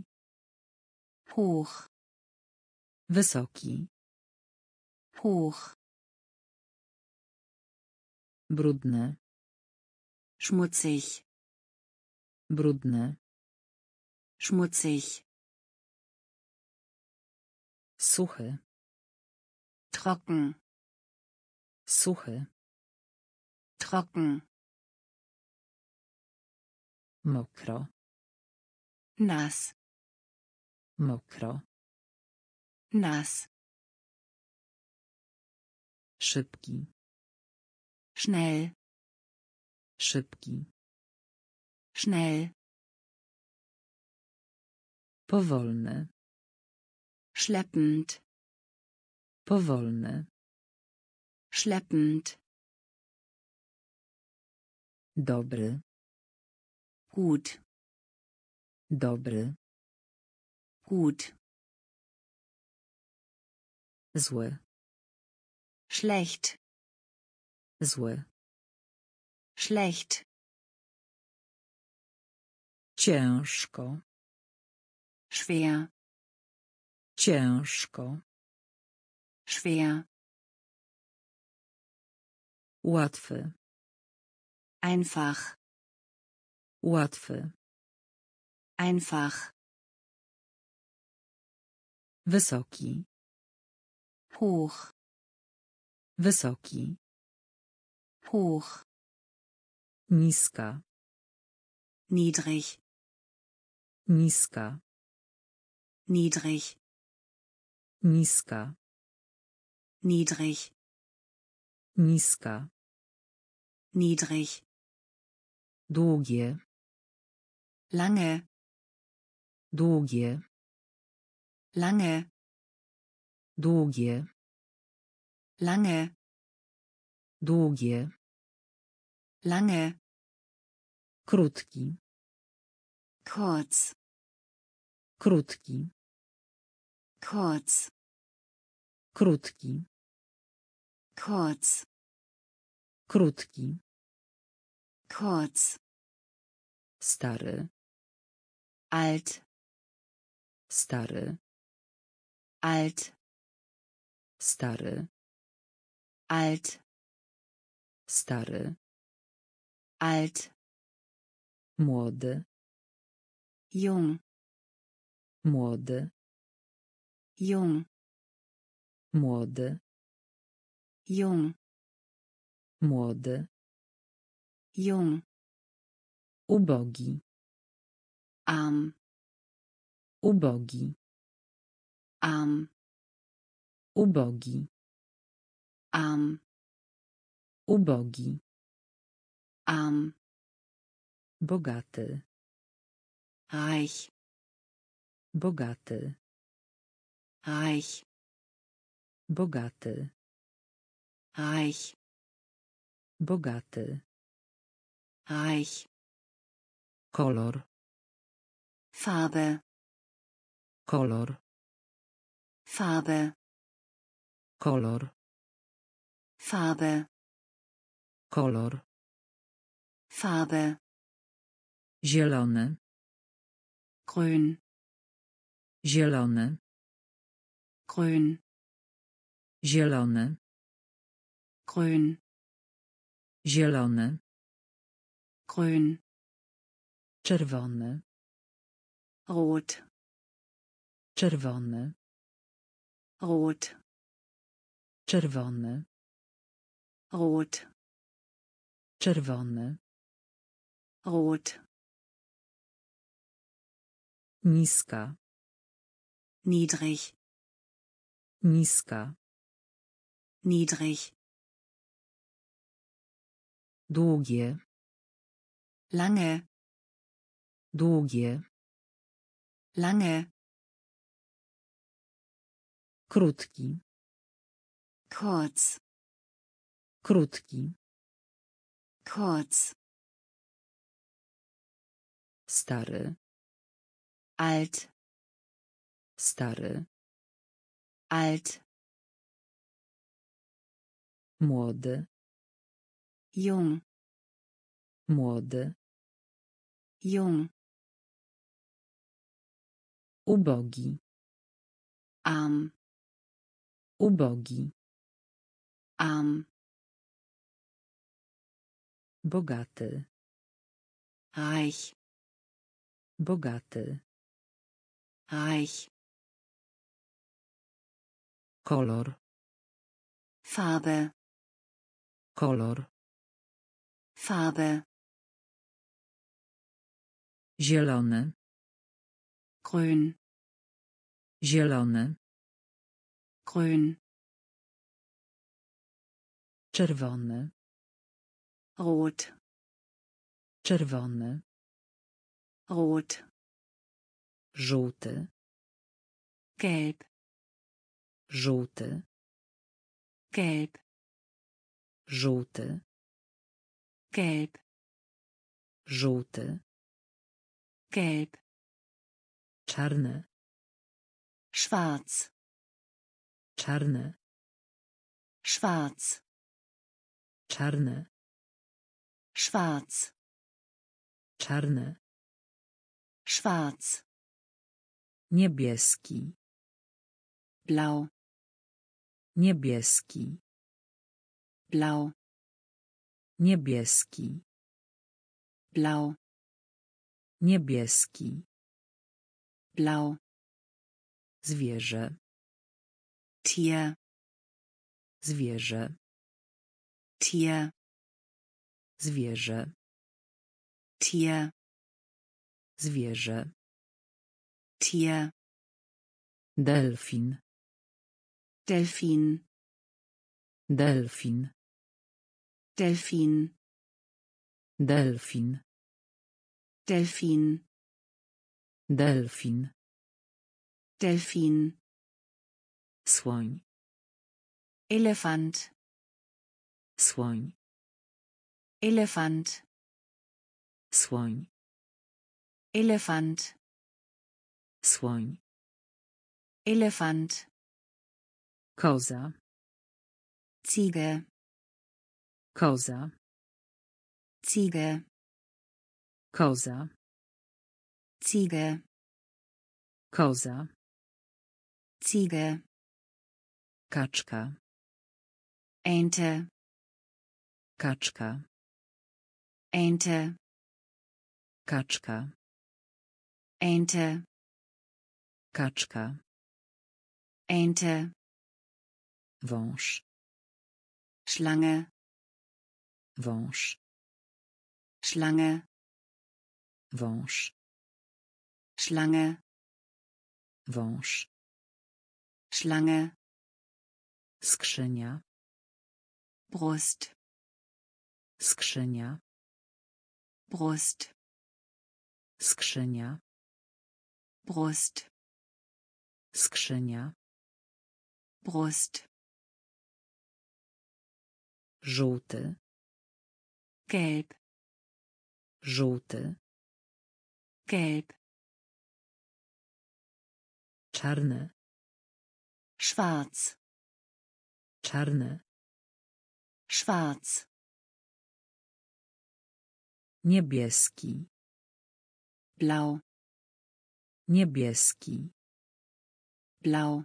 Hoch. Wysoki. Hoch. Brudny. Schmutzig. Brudny. Schmutzig. Suchy. Trocken. Suchy. Trocken. Mokro. Nass. Mokro. Nass. Szybki. Schnell. Szybki. Schnell. Powolny. Schleppend. Powolny. Schleppend. Dobry. Gut. Dobry. Gut. Zły. Schlecht. Zły. Schlecht. Ciężko. Schwer. Ciężko. Schwer. Łatwy. Einfach. Łatwy. Einfach. Wysoki. Hoch. Wysoki. Hoch. Niska. Niedrig. Niska. Niedrig. Niska. Niedrig. Niska. Niedrig. Długie. Lange. Długie. Lange. Długie. Lange. Długie. Lange. Krótki. Kurz. Krótki. Kurz. Krótki. Kurz. Krótki. Kurz. Stary. Alt. Stary. Alt. Stary. Alt. Stary. Alt. Młody. Jung. Młody. Jung. Młody. Jung. Młody. Jung. Ubogi. Arm. Ubogi. Arm. Ubogi. Arm. Ubogi. Arm. Bogaty. Reich. Bogaty. Reich. Bogaty. Reich. Bogaty. Reich. Kolor. Farbe. Kolor. Farbe. Kolor. Farbe. Kolor. Farbe. Zielony. Grün. Zielony. Grün. Zielony. Grün. Zielony. Grün. Czerwony. Rot. Czerwony. Rot. Czerwony. Rot. Czerwony. Rot. Niska. Niedrig. Niska. Niedrig. Długie. Lange. Długie. Lange. Krótki. Kurz. Krótki. Kurz. Stary. Alt. Stary. Alt. Młody. Jung. Młody. Jung. Ubogi. Arm. Ubogi. Arm. Bogaty. Reich. Bogaty. Reich. Kolor. Farbe. Kolor. Farbe. Zielony. Grün. Zielony. Grün. Czerwony. Rot. Czerwony. Rot. Żółty. Gelb. Żółty. Gelb. Żółty. Gelb. Żółty. Gelb. Czarny. Schwarz. Czarny. Schwarz. Czarny. Schwarz. Czarny. Schwarz. Niebieski. Blau. Niebieski. Blau. Niebieski. Blau. Niebieski. Blau. Zwierzę. Tier. Zwierzę. Tier. Zwierzę. Tier. Zwierzę. Tier. Delfin. Delfin. Delfin. Delfin. Delfin. Delfin. Delfin. Delfin. Słoń. Elefant. Słoń. Elefant. Słoń. Elefant. Słoń. Elefant. Koza. Ziege. Koza. Ziege. Koza. Ziege. Koza. Ziege. Kaczka. Ente. Kaczka. Ente. Kaczka. Ente. Kaczka. Ente. Wąż. Schlange. Wąż. Schlange. Wąż. Schlange. Wąż. Schlange. Skrzynia. Brust. Skrzynia. Brust. Skrzynia. Brust. Skrzynia. Brust. Żółty. Gelb. Żółty. Gelb. Czarny. Schwarz. Czarny. Schwarz. Niebieski. Blau. Niebieski. Blau.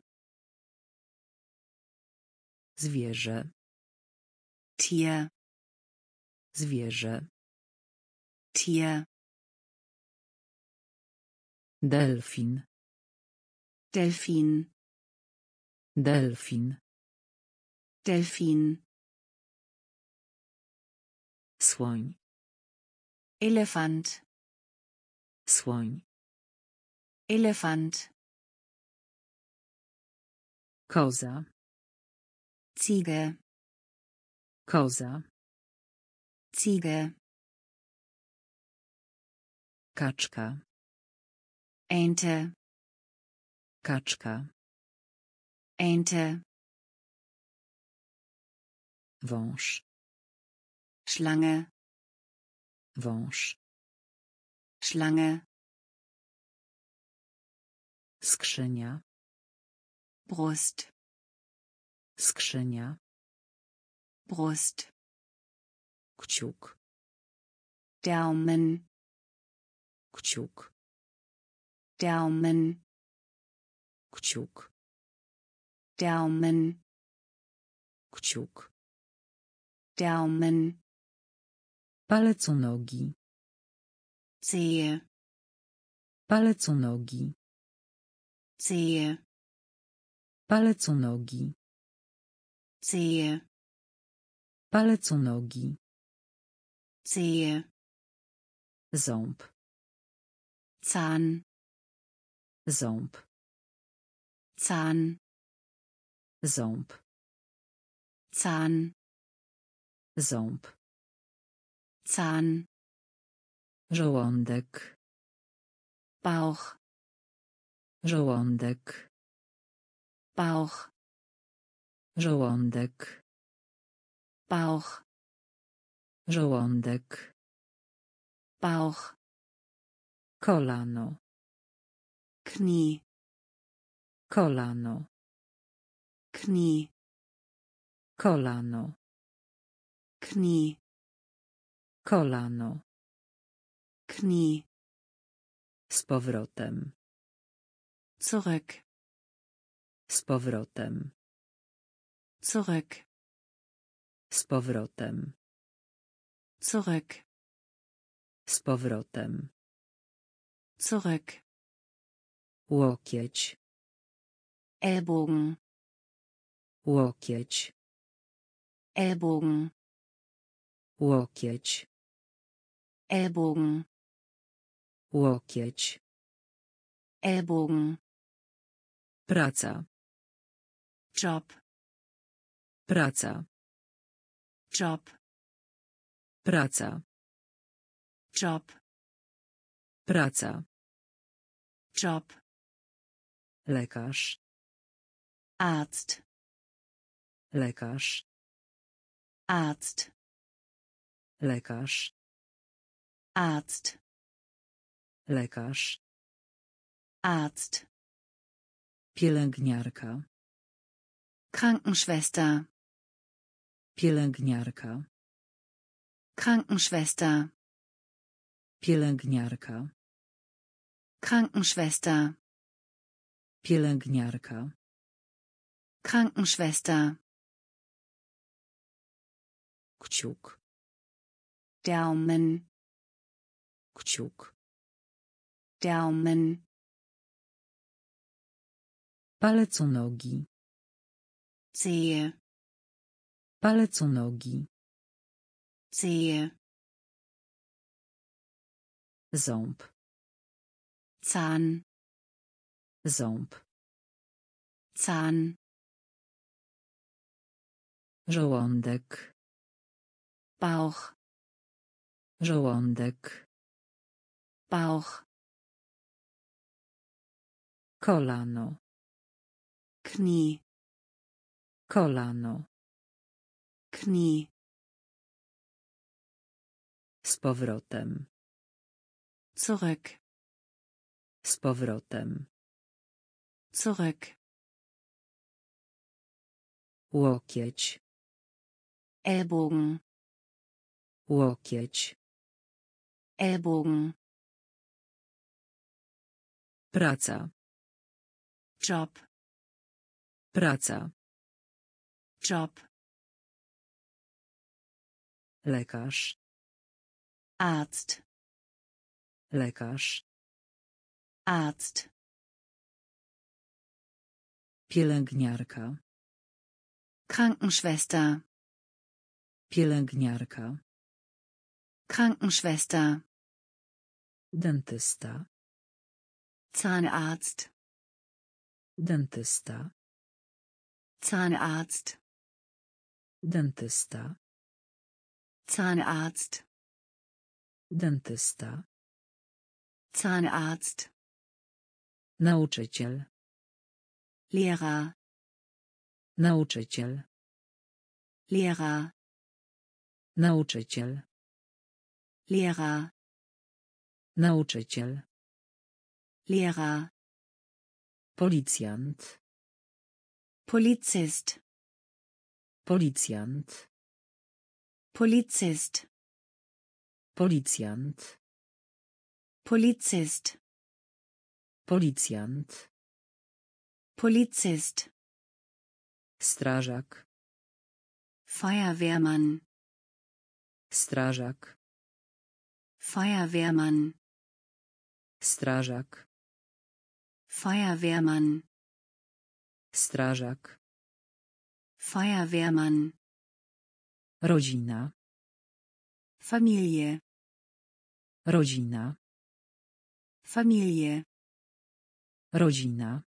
Zwierzę. Tier. Zwierzę. Tier. Delfin. Delfin. Delfin. Delfin. Słoń. Elefant. Słoń. Elefant. Koza. Ziege. Koza. Ziege. Kaczka. Ente. Kaczka. Ente. Wąż. Schlange. Wąż. Schlange. Skrzynia. Brust. Skrzynia. Brust. Kciuk. Daumen. Kciuk. Daumen. Kciuk. Daumen. Kciuk. Daumen. Palec u nogi. Zehe. Palec u nogi. Zehe. Palec u nogi. Zehe. Palec u nogi. Zehe. Ząb. Zahn. Ząb. Zahn. Ząb. Zahn. Ząb. Zahn. Żołądek. Bauch. Żołądek. Bauch. Żołądek. Bauch. Żołądek. Bauch. Kolano. Knie. Kolano. Knie. Kolano. Knie. Kolano. Knie. Z powrotem. Zurück. Z powrotem. Zurück. Z powrotem. Zurück. Z powrotem. Zurück. Łokieć. Ellbogen. Łokieć. Ellbogen. Łokieć. Ellbogen. Łokieć. Ellbogen. Praca. Job. Praca. Job. Praca. Job. Praca. Job. Lekarz. Arzt. Lekarz. Arzt. Lekarz. Arzt. Lekarz. Arzt. Pielęgniarka. Krankenschwester. Pielęgniarka. Krankenschwester. Pielęgniarka. Krankenschwester. Pielęgniarka. Krankenschwester. Kciuk. Daumen. Kciuk. Daumen. Palec u nogi. Zehe. Palec u nogi. Zehe. Ząb. Zahn. Ząb. Zahn. Żołądek. Bauch. Żołądek. Bauch. Kolano. Knie. Kolano. Knie. Z powrotem. Zurück. Z powrotem. Zurück. Łokieć. Ellbogen. Łokieć. Ellbogen. Praca. Job. Praca. Job. Lekarz. Arzt. Lekarz. Arzt. Pielęgniarka. Krankenschwester. Pielęgniarka. Krankenschwester. Dentysta. Zahnarzt. Dentysta. Zahnarzt. Dentysta. Zahnarzt. Dentysta. Zahnarzt. Nauczyciel. Lehrer. Nauczyciel. Lehrer. Nauczyciel. Lehrer. Nauczyciel. Lehrer. Policjant. Polizist. Policjant. Polizist. Policjant. Polizist. Policjant. Polizist. Strażak. Feuerwehrmann. Strażak. Feuerwehrmann. Strażak. Feuerwehrmann. Strażak. Feuerwehrmann. Rodzina. Familie. Rodzina. Familie. Rodzina.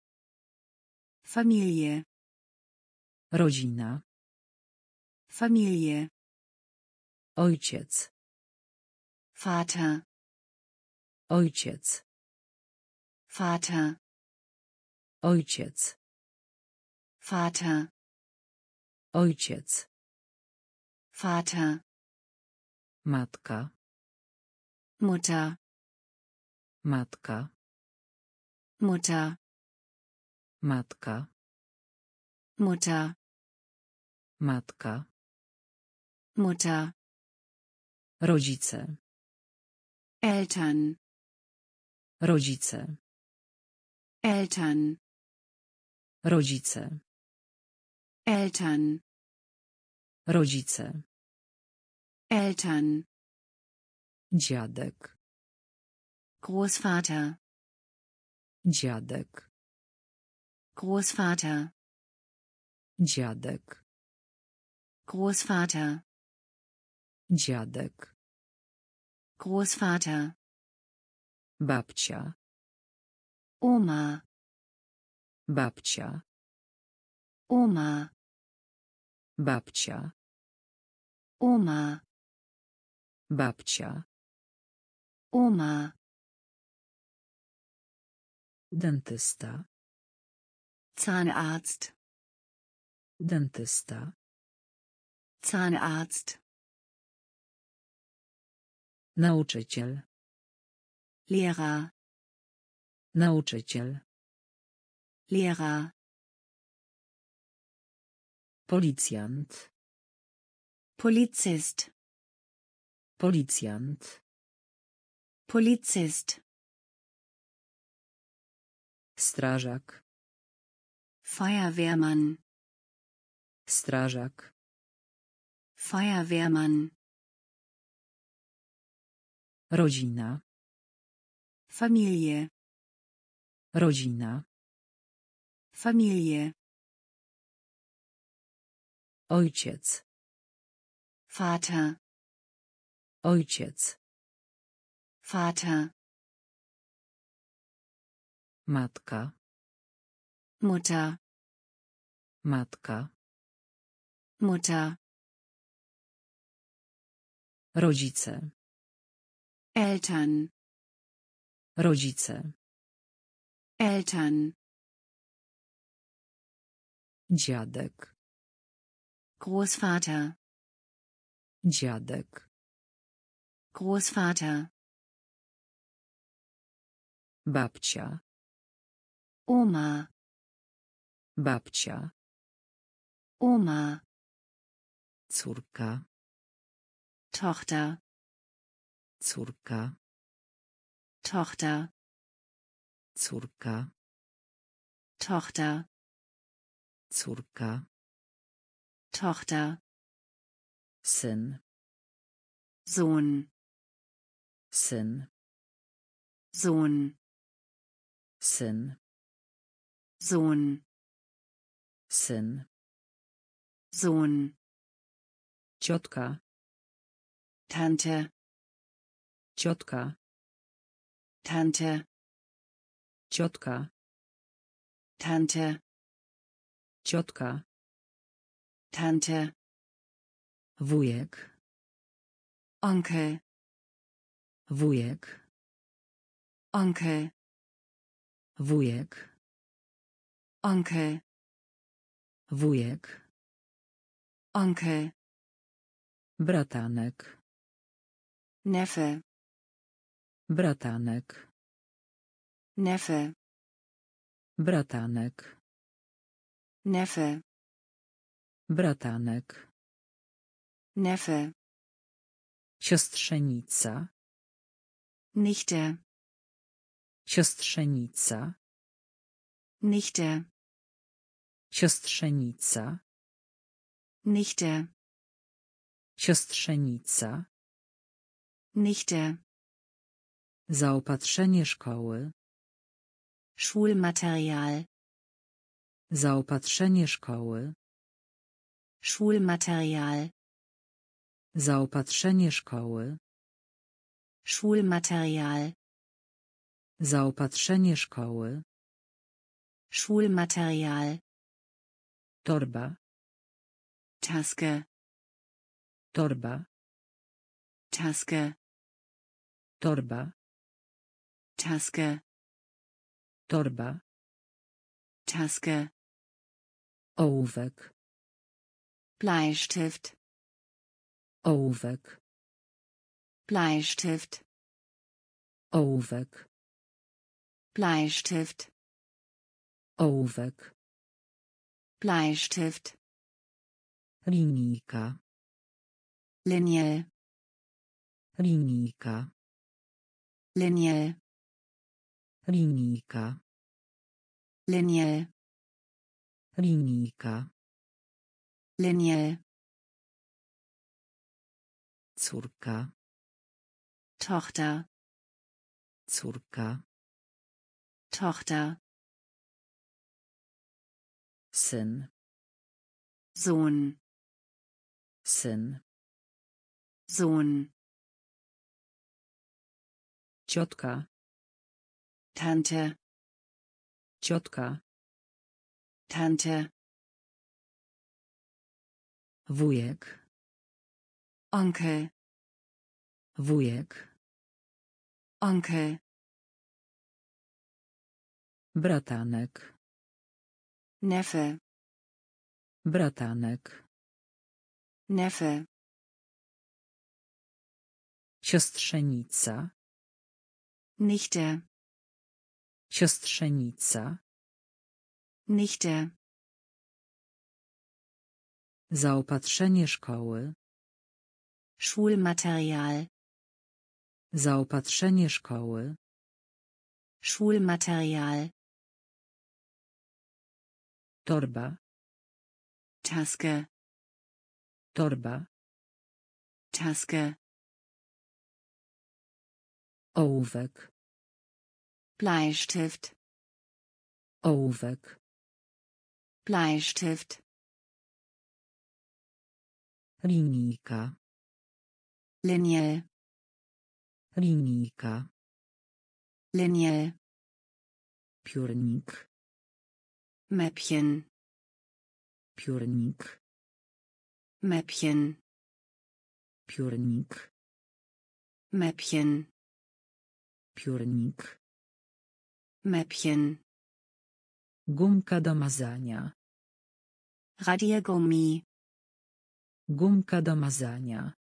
Familie. Rodzina. Familie. Ojciec. Vater. Ojciec. Vater. Ojciec. Vater. Ojciec. Vater. Matka. Mutter. Matka. Mutter. Matka. Mutter. Matka. Mutter. Rodzice. Eltern. Rodzice. Eltern. Rodzice. Eltern. Rodzice. Eltern. Dziadek. Großvater. Dziadek. Großvater. Dziadek. Großvater. Dziadek. Großvater. Babcia. Oma. Babcia. Oma. Babcia. Oma. Babcia. Oma. Dentysta. Zahnarzt. Dentysta. Zahnarzt. Nauczyciel. Lehrer. Nauczyciel. Lehrer. Policjant. Polizist. Policjant. Polizist. Strażak. Feuerwehrmann. Strażak. Feuerwehrmann. Rodzina. Familie. Rodzina. Familie. Ojciec. Vater. Ojciec. Vater. Matka. Mutter. Matka. Mutter. Rodzice. Eltern. Rodzice. Eltern. Dziadek. Großvater. Dziadek. Großvater. Babcia. Oma. Babcia. Oma. Córka. Tochter. Córka. Tochter. Córka. Tochter. Córka. Tochter. Syn. Sohn. Syn. Sohn. Syn. Sohn. Syn. Sohn. Ciotka. Tante. Ciotka. Tante. Ciotka. Tante. Ciotka. Tante. Wujek. Onkel. Wujek. Onkel. Wujek. Onkel. Wujek. Onkel. Bratanek. Neffe. Bratanek. Neffe. Bratanek. Neffe. Bratanek. Neffe. Siostrzenica. Nichte. Siostrzenica. Nichte. Siostrzenica. Nichte. Siostrzenica. Nichte. Zaopatrzenie szkoły. Schulmaterial. Zaopatrzenie szkoły. Schulmaterial. Zaopatrzenie szkoły. Schulmaterial. Zaopatrzenie szkoły. Schulmaterial. Torba. Taske. Torba. Taske. Torba. Taske. Torba. Taske. Ołówek. Bleistift. Ołówek. Bleistift. Ołówek. Bleistift. Ołówek. Bleistift. Linijka. Linie. Linijka. Linie. Linijka. Linie. Linijka. Linie. Córka. Tochter. Córka. Tochter. Syn. Sohn. Syn. Sohn. Ciotka. Tante. Ciotka. Tante. Wujek. Onkel. Wujek. Onkel. Neffe. Siostrzenica. Nichte. Siostrzenica. Nichte. Zaopatrzenie szkoły. Schulmaterial. Zaopatrzenie szkoły. Schulmaterial. Torba. Taske. Torba. Taske. Ołówek. Bleistift. Ołówek. Bleistift. Linijka. Linie. Linijka. Linie. Piórnik. Mäppchen. Piórnik. Mäppchen. Piórnik. Mäppchen. Piórnik. Mäppchen. Gumka do mazania. Radiergummi. Gumka do mazania.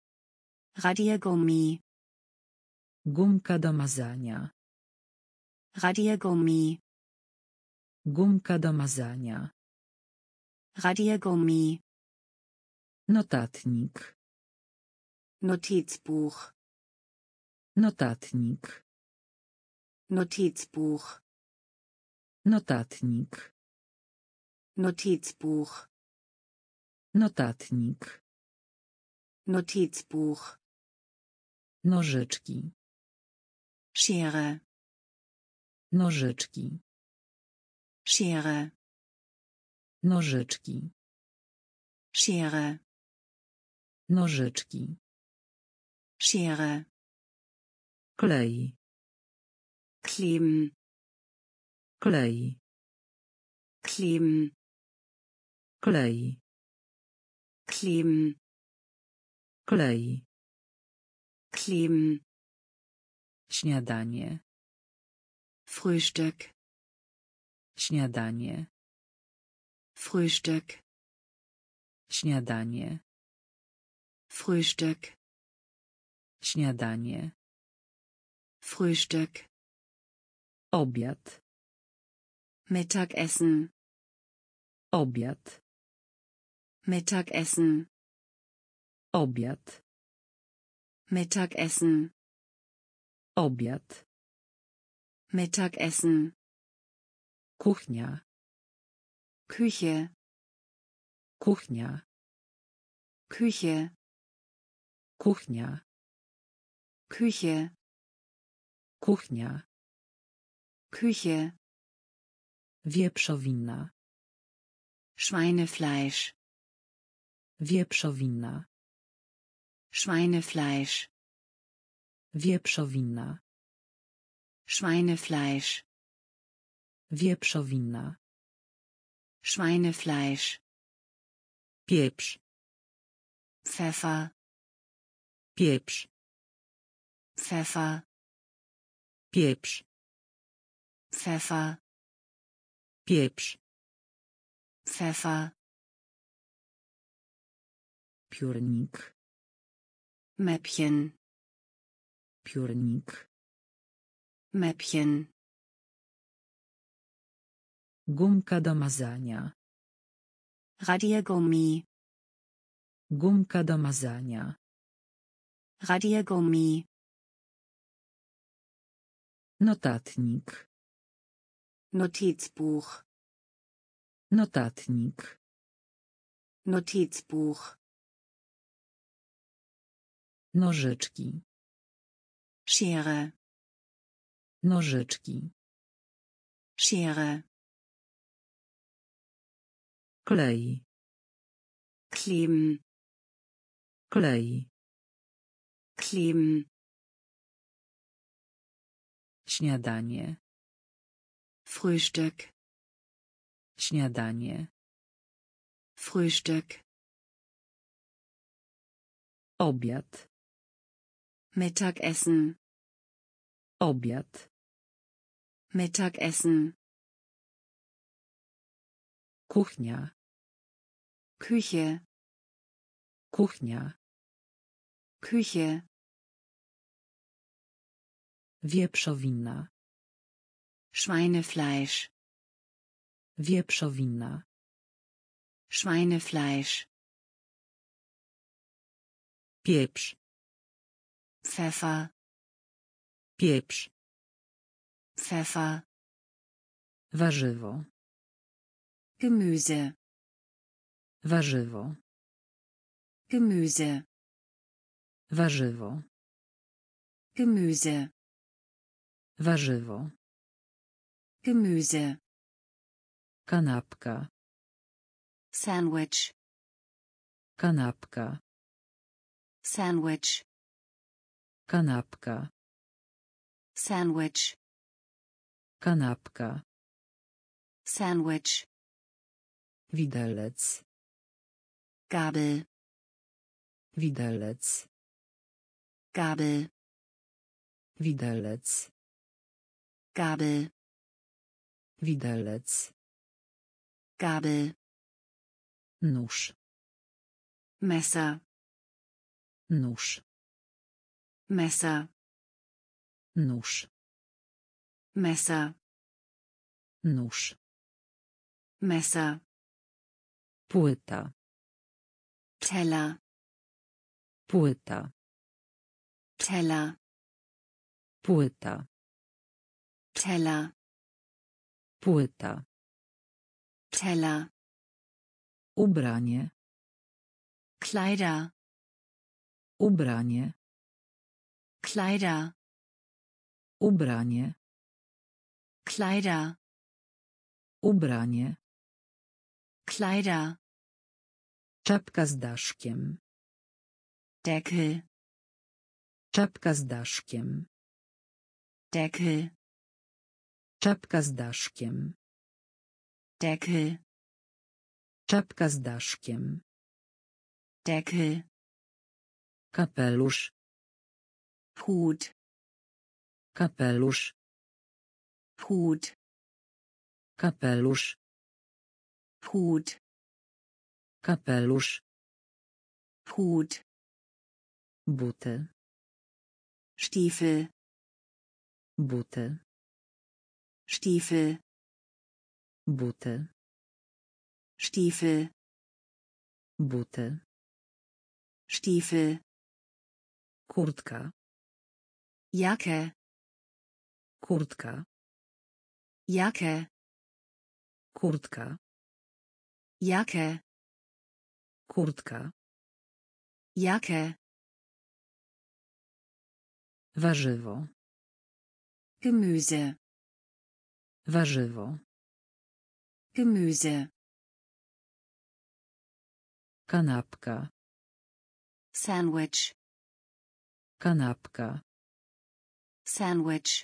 Radiergummi. Gumka do mazania. Radiergummi. Gumka do mazania. Radiergummi. Notatnik. Notizbuch. Notatnik. Notizbuch. Notatnik. Notizbuch. Notatnik. Notizbuch. Nożyczki. Schere. Nożyczki. Schere. Nożyczki. Schere. Nożyczki. Schere. Klej. Kleben. Klej. Kleben. Klej. Kleben. Klej. Kleben. Śniadanie. Frühstück. Śniadanie. Frühstück. Śniadanie. Frühstück. Śniadanie. Frühstück. Obiad. Mittagessen. Obiad. Mittagessen. Obiad. Mittagessen. Obiad. Mittagessen. Kuchnia. Küche. Kuchnia. Küche. Kuchnia. Küche. Kuchnia. Küche. Wieprzowina. Schweinefleisch. Wieprzowina. Schweinefleisch. Wieprzowina. Schweinefleisch. Wieprzowina. Schweinefleisch. Pieprz. Pfeffer. Pieprz. Pfeffer. Pieprz. Pfeffer. Pieprz. Pfeffer. Piórnik. Mäppchen. Piórnik. Mäppchen. Gumka do mazania. Radiergummi. Gumka do mazania. Radiergummi. Notatnik. Notizbuch. Notatnik. Notizbuch. Nożyczki. Schere. Nożyczki. Schere. Klej. Kleben. Klej. Kleben. Śniadanie. Frühstück. Śniadanie. Frühstück. Obiad. Mittagessen. Obiad. Mittagessen. Kuchnia. Küche. Kuchnia. Küche. Wieprzowina. Schweinefleisch. Wieprzowina. Schweinefleisch. Pieprz. Pfeffer. Pieprz. Pfeffer. Warzywo. Gemüse. Warzywo. Gemüse. Warzywo. Gemüse. Warzywo. Gemüse. Kanapka. Sandwich. Kanapka. Sandwich. Kanapka. Sandwich. Kanapka. Sandwich. Widelec. Gabel. Widelec. Gabel. Widelec. Gabel. Widelec. Gabel. Nóż. Messer. Nóż. Messer. Nóż. Messer. Nóż. Messer. Płyta. Teller. Płyta. Teller. Płyta. Teller. Płyta. Teller. Ubranie. Kleider. Ubranie. Kleider. Ubranie. Kleider. Ubranie. Kleider. Czapka z daszkiem. Deckel. Czapka z daszkiem. Deckel. Czapka z daszkiem. Deckel. Czapka z daszkiem. Deckel. Kapelusz. Hut. Kapelusz. Hut. Kapelusz. Hut. Kapelusz. Hut. Buty. Stiefel. Buty. Stiefel. Buty. Stiefel. Buty. Stiefel. Kurtka. Jacke. Kurtka. Jacke. Kurtka. Jacke. Kurtka. Jacke. Warzywo. Gemüse. Warzywo. Gemüse. Kanapka. Sandwich. Kanapka. Sandwich.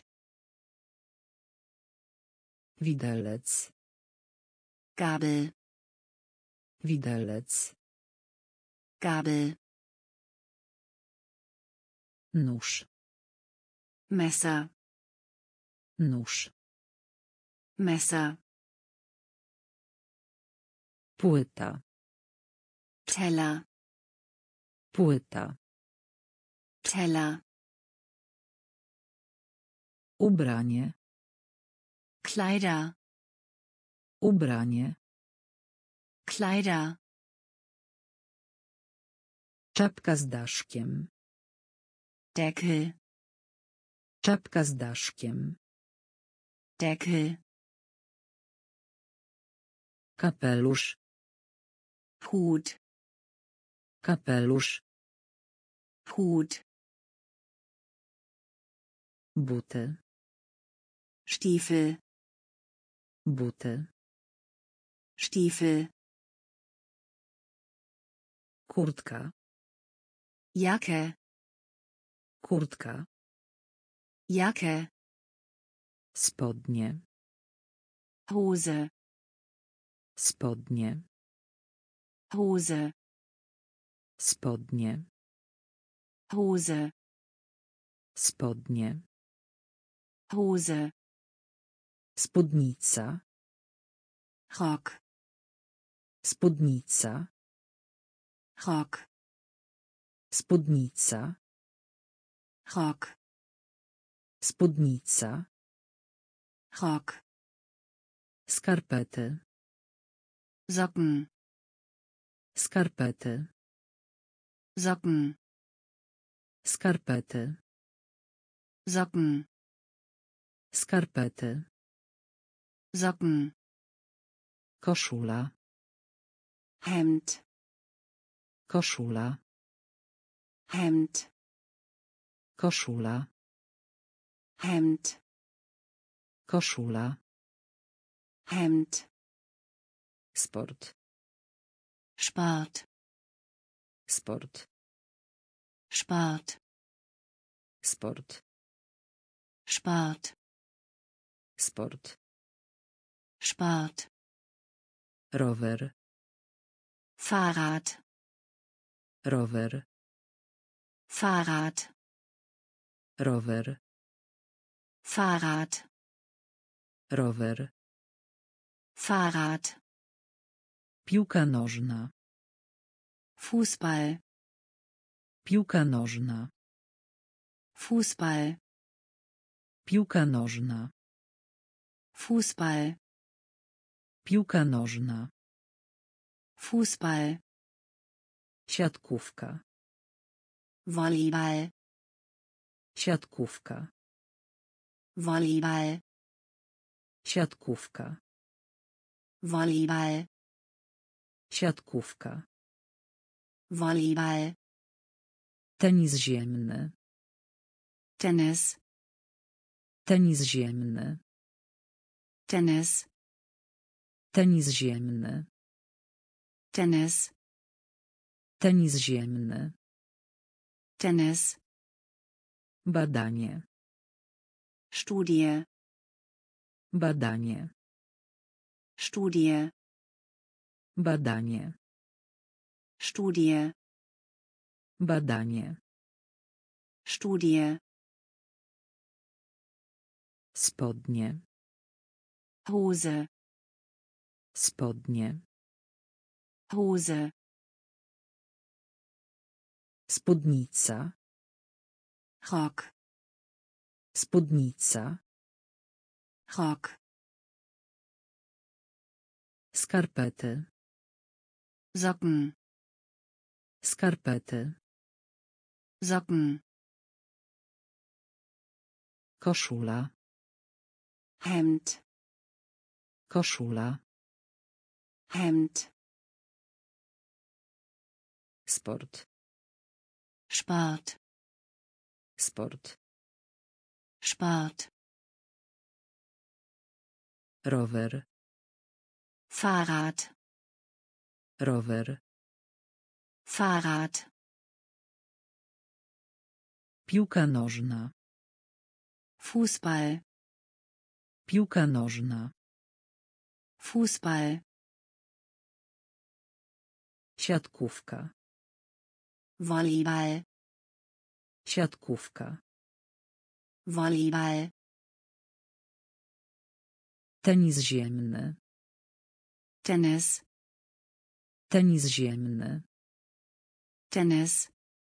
Widelec. Gabel. Widelec. Gabel. Nóż. Messer. Nóż. Messer. Płyta. Teller. Płyta. Teller. Ubranie. Kleider. Ubranie. Kleider. Czapka z daszkiem. Deckel. Czapka z daszkiem. Deckel. Kapelusz. Hut. Kapelusz. Hut. Buty. Stiefel. Buty. Stiefel. Kurtka. Jacke. Kurtka. Jacke. Spodnie. Hose. Spodnie. Hose. Spodnie. Hose. Spodnie. Hose. Spódnica. Rock. Spódnica. Rock. Spódnica. Rock. Spódnica. Rock. Skarpety. Socken. Skarpety. Socken. Skarpety. Socken. Skarpety. Socken. Koszula. Hemd. Koszula. Hemd. Koszula. Hemd. Koszula. Hemd. Sport. Sport. Sport. Sport. Sport. Sport. Sport. Sport. Rower. Fahrrad. Rower. Fahrrad. Rower. Fahrrad. Rower. Fahrrad. Piłka nożna. Fußball. Piłka nożna. Fußball. Piłka nożna. Fußball. Piłka nożna. Fußball. Siatkówka. Volleyball. Siatkówka. Volleyball. Siatkówka. Volleyball. Siatkówka. Volleyball. Tenis ziemny. Tennis. Tenis ziemny. Tennis. Tenis ziemny. Tennis. Tenis ziemny. Tennis. Badanie. Studie. Badanie. Studie. Badanie. Studie. Badanie. Studie. Spodnie. Hose. Spodnie. Hose. Spódnica. Rock. Spódnica. Rock. Skarpety. Socken. Skarpety. Socken. Koszula. Hemd. Koszula. Hemd. Sport. Sport. Sport. Sport. Rower. Fahrrad. Rower. Fahrrad. Piłka nożna. Fußball. Piłka nożna. Fußball. Siatkówka. Volleyball. Siatkówka. Volleyball. Tenis ziemny. Tennis. Tenis ziemny. Tennis.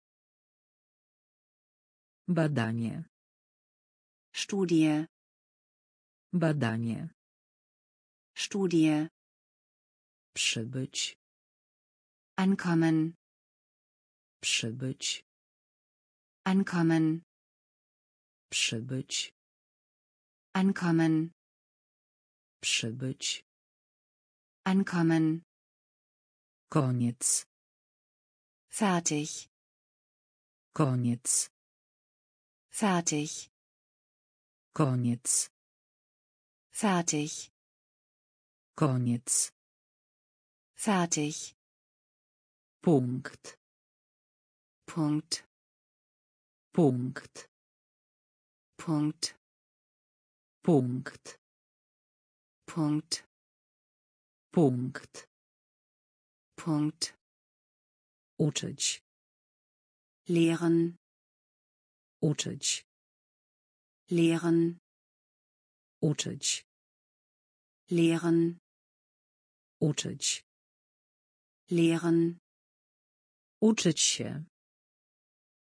Badanie. Studie. Badanie. Studie. Przybyć. Ankommen. Przybyć. Ankommen. Przybyć. Ankommen. Przybyć. Ankommen. Koniec. Fertig. Koniec. Fertig. Koniec. Fertig. Koniec. Fertig. Punkt. Punkt. Punkt. Punkt. Punkt. Punkt. Punkt. Punkt. Uczyć. Lehren. Uczyć. Lehren. Uczyć. Lehren. Uczyć. Lehren. Uczyć się.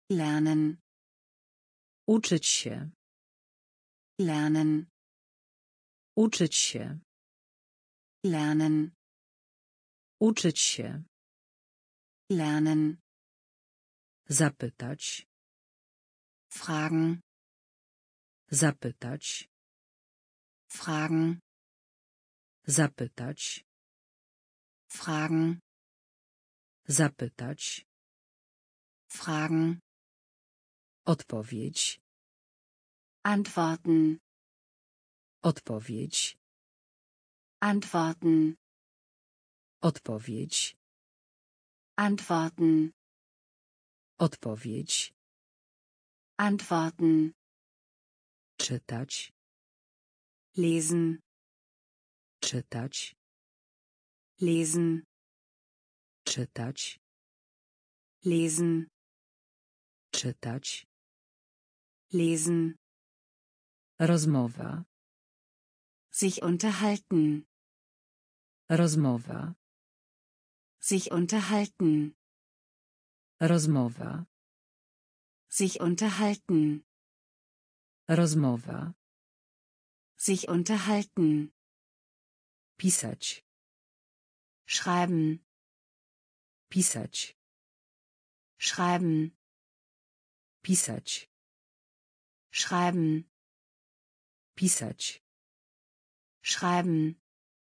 lernen, Uczyć się. lernen, Uczyć się. lernen, Uczyć się. lernen, Zapytać. fragen, Zapytać. fragen, Zapytać. fragen, Zapytać. fragen, Odpowiedź. antworten, Odpowiedź. antworten, Odpowiedź. antworten, Odpowiedź. antworten, Czytać. lesen, Czytać. lesen, Czytać. lesen, Czytać. lesen, Rozmowa. sich unterhalten, Rozmowa. sich unterhalten, Rozmowa. sich unterhalten, Rozmowa. sich unterhalten, Pisać. schreiben, Pisać. schreiben, Pisać. schreiben, Pisać. schreiben,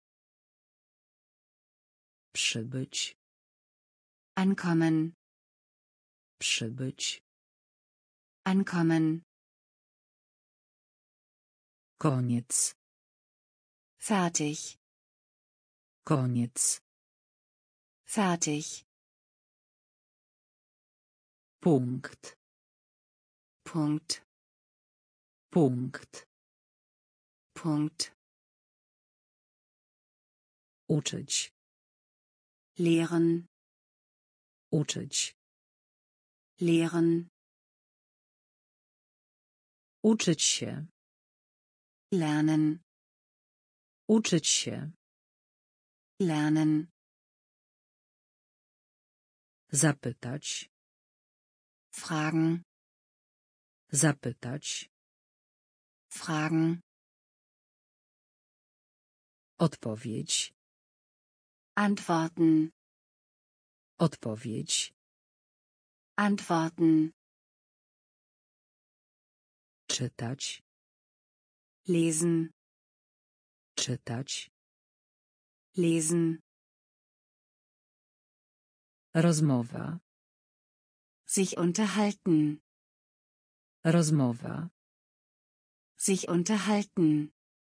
Przybyć. ankommen, Przybyć. ankommen, Koniec. fertig, Koniec. fertig, Punkt. Punkt, Punkt. Punkt, Uczyć. lehren, Uczyć. lehren, Uczyć się. lernen, Uczyć się. lernen, Zapytać. fragen, Zapytać. fragen, Odpowiedź. antworten, Odpowiedź. antworten, Czytać. lesen, Czytać. lesen, Rozmowa. sich unterhalten, Rozmowa. sich unterhalten,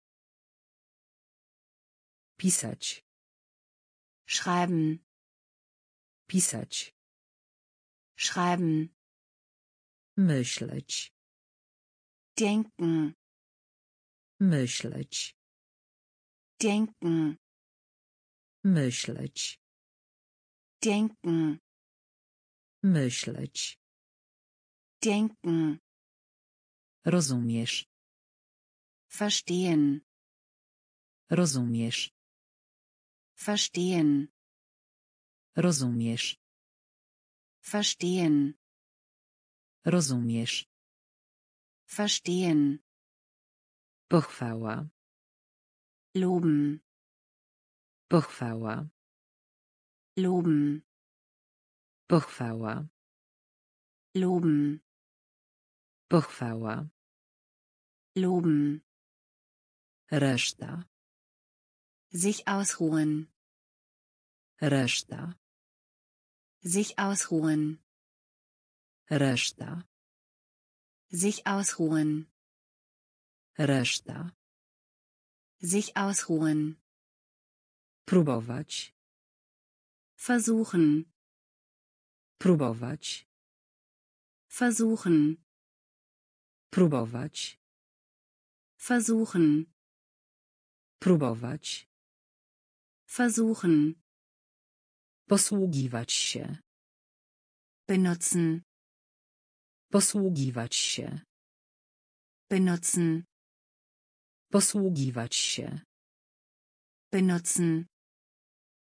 Pisać. schreiben, Pisać. schreiben, Myśleć. denken, Myśleć. denken, Myśleć. denken, Myśleć. denken, Rozumiesz. verstehen, Rozumiesz. verstehen, Rozumiesz. verstehen, Rozumiesz. verstehen, Pochwała. loben, Pochwała. loben, Pochwała. loben, Pochwała. loben, Reszta. sich ausruhen, Reszta. sich ausruhen, Reszta. sich ausruhen, Reszta. sich ausruhen, Próbować. versuchen, Próbować. versuchen, Próbować. versuchen, Próbować. versuchen, Posługiwać się. benutzen, Posługiwać się. benutzen, Posługiwać się. benutzen,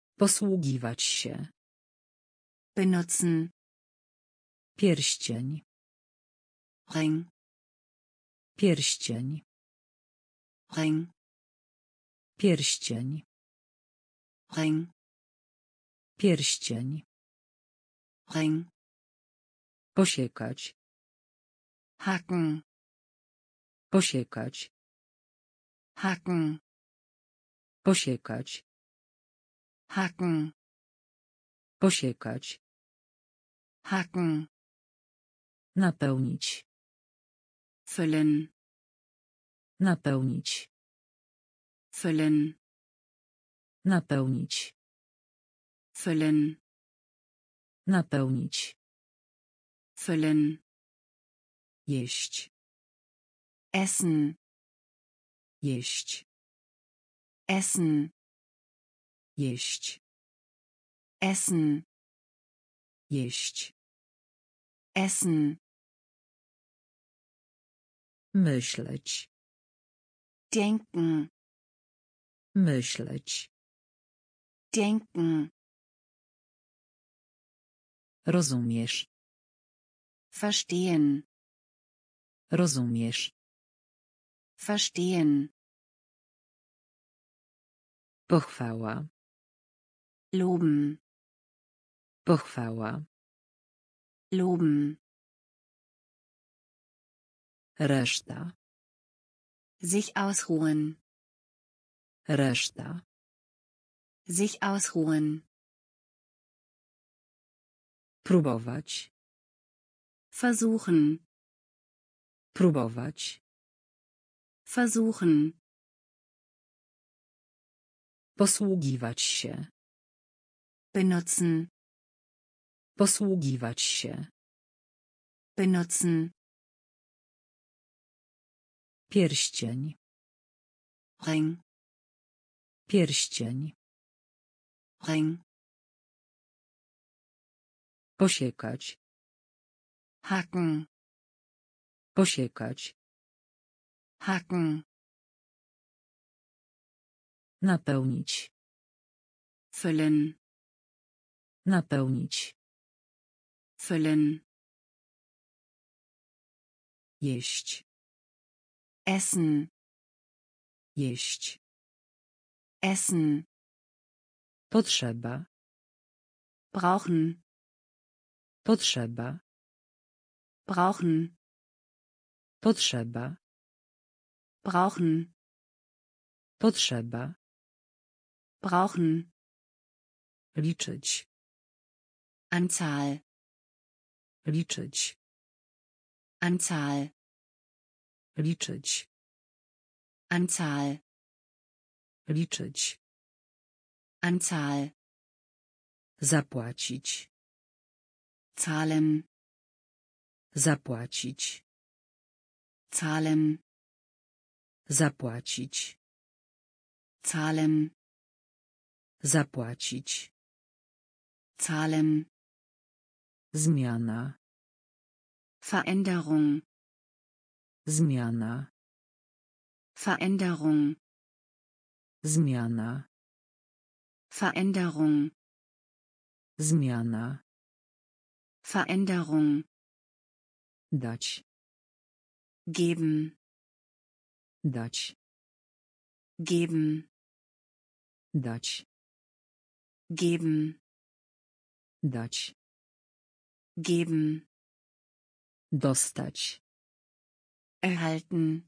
Posługiwać się. benutzen, Pierścień. Ring. Pierścień. Ring. Pierścień. Ring. Pierścień. Ring. Posiekać. Hacken. Posiekać. Hacken. Posiekać. Hacken. Posiekać. Hacken. Napełnić. Füllen. Napełnić. Füllen. Napełnić. Füllen. Napełnić. Füllen. Jeść. Essen. Jeść. Essen. Jeść. Essen. Jeść. Essen. Myśleć. Denken. Myśleć. Denken. Rozumiesz. Verstehen. Rozumiesz. Verstehen. Pochwała. Loben. Pochwała. Loben. Reszta. Sich ausruhen. Reszta. Sich ausruhen. Próbować. Versuchen. Próbować. Versuchen. Posługiwać się. Benutzen. Posługiwać się. Benutzen. Pierścień. Ring. Pierścień. Ring. Posiekać. Hacken. Posiekać. Hacken. Napełnić. Füllen. Napełnić. Füllen. Jeść. Essen. Jeść. Essen. Potrzeba. Brauchen. Potrzeba. Brauchen. Potrzeba. Brauchen. Potrzeba. Brauchen. Liczyć. Anzahl. Liczyć. Anzahl. Liczyć. Anzahl. Liczyć. Anzahl. Zapłacić. Zahlen. Zapłacić. Zahlen. Zapłacić. Zahlen. Zapłacić. Zahlen. Zmiana. Veränderung. Zmiana. Veränderung. Zmiana. Veränderung. Zmiana. Veränderung. Dać. Geben. Dać. Geben. Dać. Geben. Dać. Geben. Dostać. Erhalten.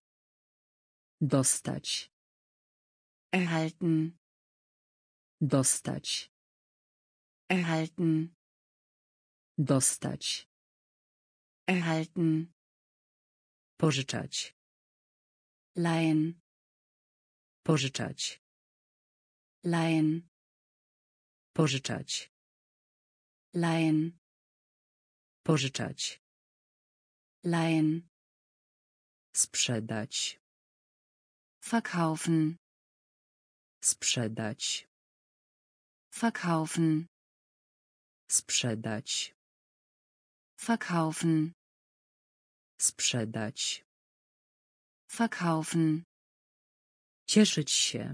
Dostać. Erhalten. Dostać. Erhalten. Dostać. Erhalten. Pożyczać. Leihen. Pożyczać. Leihen. Pożyczać. Leihen. Pożyczać. Leihen. Sprzedać. Verkaufen. Sprzedać. Verkaufen. Sprzedać. Verkaufen. Sprzedać. Verkaufen. Cieszyć się.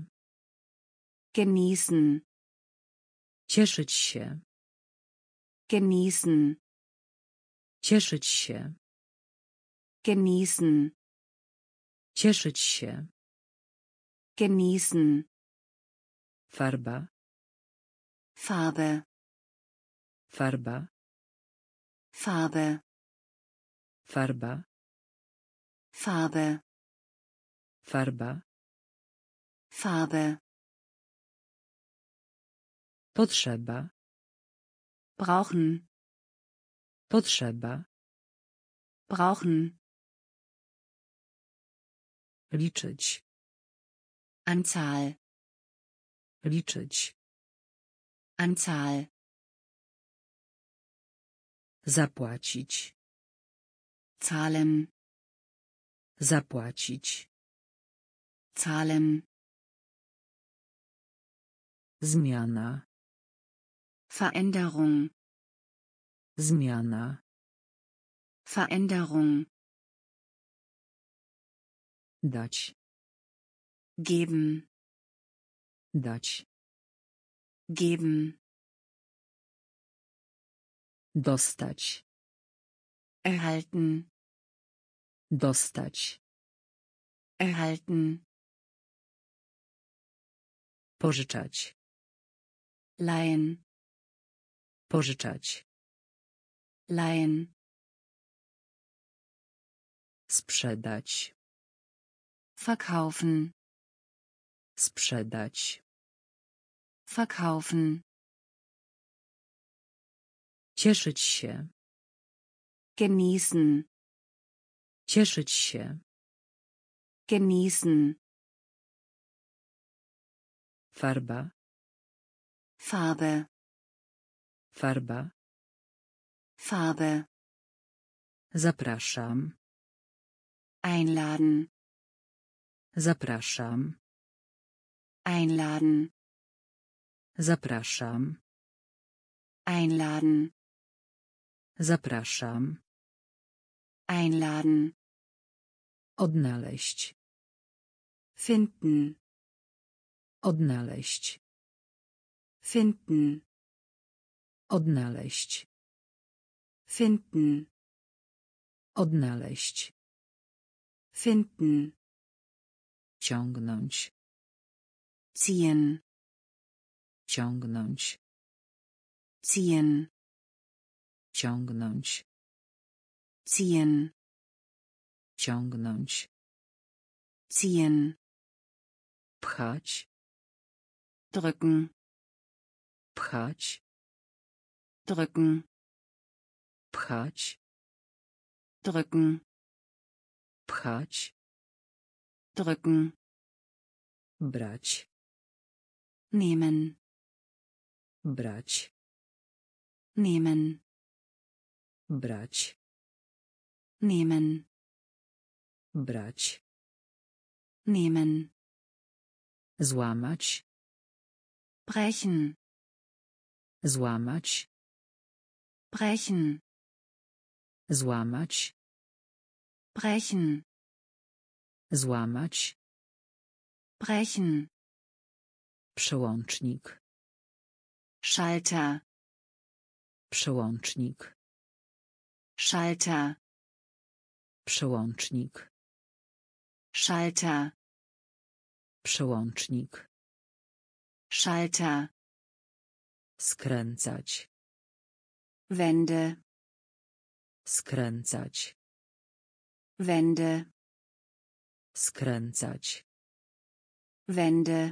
Genießen. Cieszyć się. Genießen. Cieszyć się. Genießen. Cieszyć się. Genießen. Farba. Farbe. Farba. Farbe. Farba. Farbe. Farba. Farbe. Potrzeba. Brauchen. Potrzeba. Brauchen. Liczyć. Anzahl. Liczyć. Anzahl. Zapłacić. Zahlen. Zapłacić. Zahlen. Zmiana. Veränderung. Zmiana. Veränderung. Dać. Geben. Dać. Geben. Dostać. Erhalten. Dostać. Erhalten. Pożyczać. Leihen. Pożyczać. Leihen. Sprzedać. Verkaufen. Sprzedać. Verkaufen. Cieszyć się. Genießen. Cieszyć się. Genießen. Farba. Farbe. Farba. Farbe. Zapraszam. Einladen. Zapraszam. Einladen. Zapraszam. Einladen. Zapraszam. Einladen. Odnaleźć. Finden. Odnaleźć. Finden. Odnaleźć. Finden. Odnaleźć. Finden. Ciągnąć. Ziehen. Ciągnąć. Ziehen. Ciągnąć. Ziehen. Ciągnąć. Ziehen. Pchać. Drücken. Pchać. Drücken. Pchać. Drücken. Pchać. Drücken. Brać. Nehmen. Brać. Nehmen. Brać. Nehmen. Brać. Nehmen. Złamać. Brechen. Złamać. Brechen. Złamać. Brechen. Złamać. Brechen. Przełącznik. Schalter. Przełącznik. Schalter. Przełącznik. Schalter. Przełącznik. Schalter. Skręcać. Wende. Skręcać. Wende. Skręcać. Wende.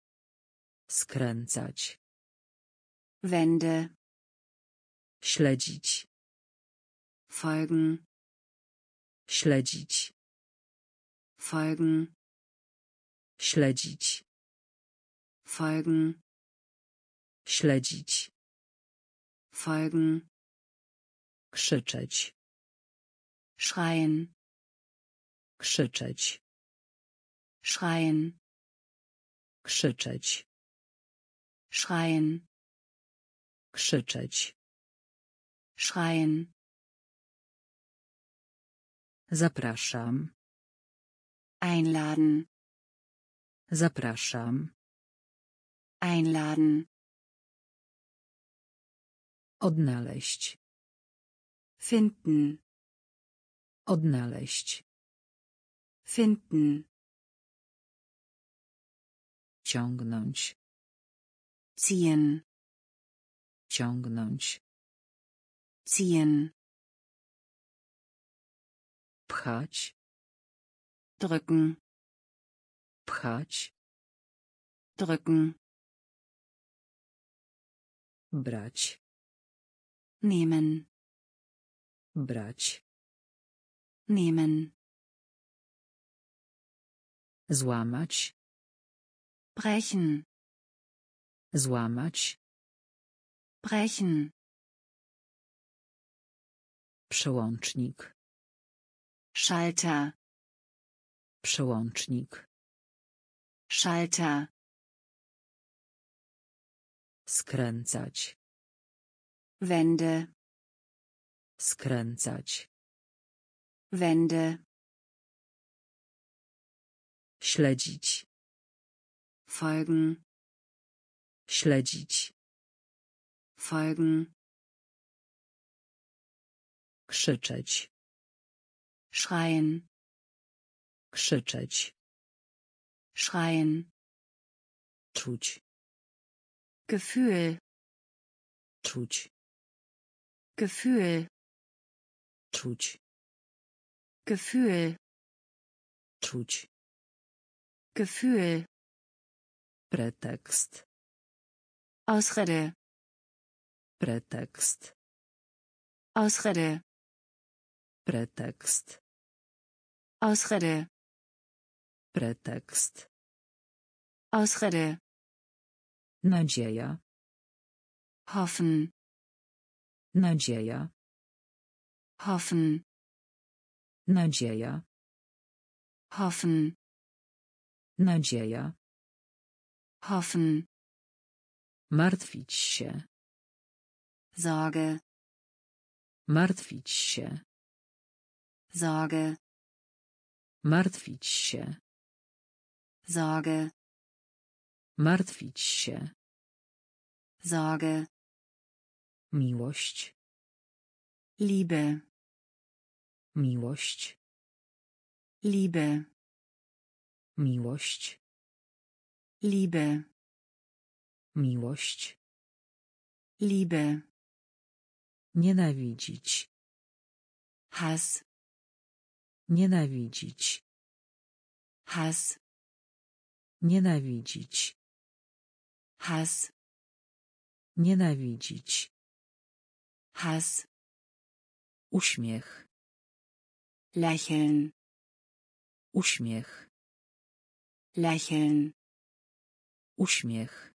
Skręcać. Wende. Śledzić. Folgen. Śledzić. Folgen. Śledzić. Folgen. Śledzić. Folgen. Krzyczeć. Schreien. Krzyczeć. Schreien. Krzyczeć. Schreien. Krzyczeć. Schreien. Zapraszam. Einladen. Zapraszam. Einladen. Odnaleźć. Finden. Odnaleźć. Finden. Ciągnąć. Ziehen. Ciągnąć. Ziehen. Pchać. Drücken. Pchać. Drücken. Brać. Nehmen. Brać. Nehmen. Złamać. Brechen. Złamać. Brechen. Przełącznik. Schalter. Przełącznik. Schalter. Skręcać. Wende. Skręcać. Wende. Śledzić. Folgen. Śledzić. Folgen. Krzyczeć. Schreien. Krzyczeć. Schreien. Czuć. Gefühl. Czuć. Gefühl. Czuć. Gefühl. Czuć. Gefühl. Pretekst. Ausrede. Pretekst. Ausrede. Pretekst. Ausrede. Pretekst. Ausrede. Nadzieja. Hoffen. Nadzieja. Hoffen. Nadzieja. Hoffen. Nadzieja. Hoffen. Martwić się. Sorge. Martwić się. Sorge. Martwić się. Sorge. Martwić się. Sorge. Miłość. Liebe. Miłość. Liebe. Miłość. Liebe. Miłość. Liebe. Nienawidzić. Hass. Nienawidzić. Hass. Nienawidzić. Hass. Nienawidzić. Hass. Uśmiech. Lächeln. Uśmiech. Lächeln. Uśmiech.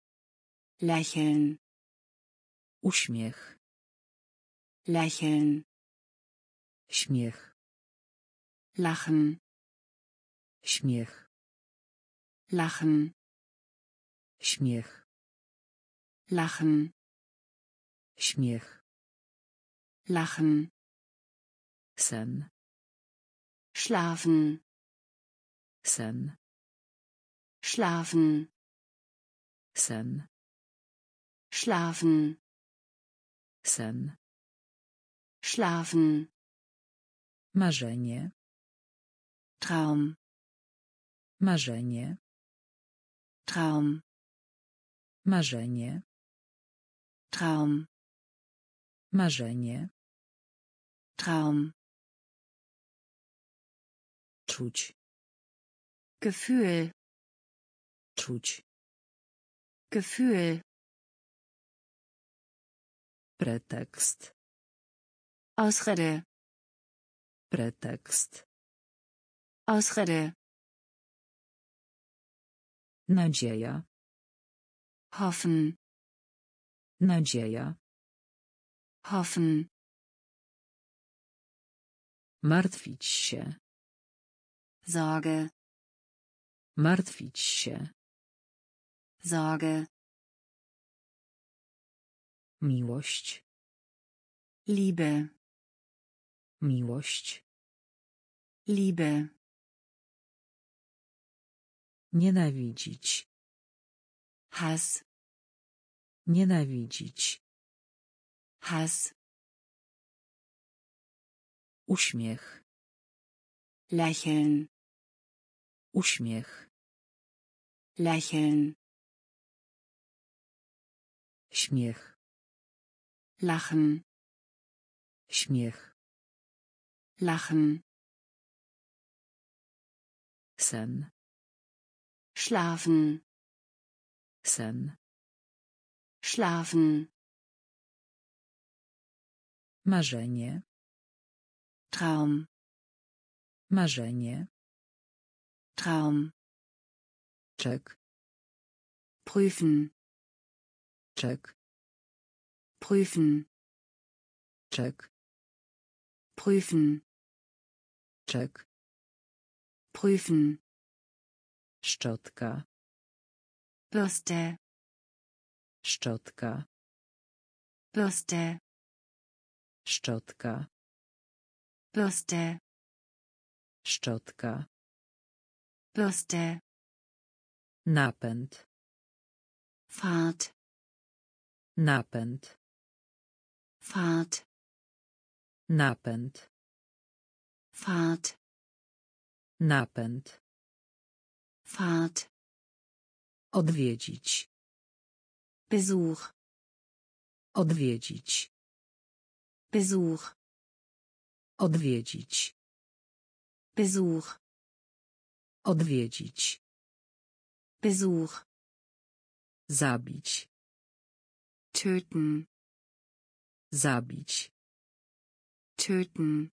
Lächeln. Uśmiech. Lächeln. Śmiech. Lachen. Śmiech. Lachen. Śmiech. Lachen. Śmiech. Lachen. Sen. Schlafen. Sen. Schlafen. Sen. Schlafen. Sen. Schlafen. Marzenie. Traum. Marzenie. Traum. Marzenie. Traum. Marzenie. Traum. Czuć. Gefühl. Czuć. Gefühl. Pretekst. Ausrede. Pretekst. Ausrede. Nadzieja. Hoffen. Nadzieja. Hoffen. Martwić się. Sorge. Martwić się. Sorge. Miłość. Liebe. Miłość. Liebe. Nienawidzić. Hass. Nienawidzić. Hass. Uśmiech. Lächeln. Uśmiech. Lächeln. Śmiech. Lachen. Śmiech. Lachen. Sen. Schlafen. Sen. Schlafen. Marzenie. Traum. Marzenie. Traum. Czek. Prüfen. Czek. Prüfen. Czek. Prüfen. Czek. Prüfen. Szczotka. Bürste. Szczotka. Bürste. Szczotka. Bürste. Szczotka. Bürste. Napęd. Fahrt. Napęd. Fahrt. Napęd. Fahrt. Napęd. Fahrt. Odwiedzić. Besuch. Odwiedzić. Besuch. Odwiedzić. Besuch. Odwiedzić. Besuch. Zabić. Töten. Zabić. Töten.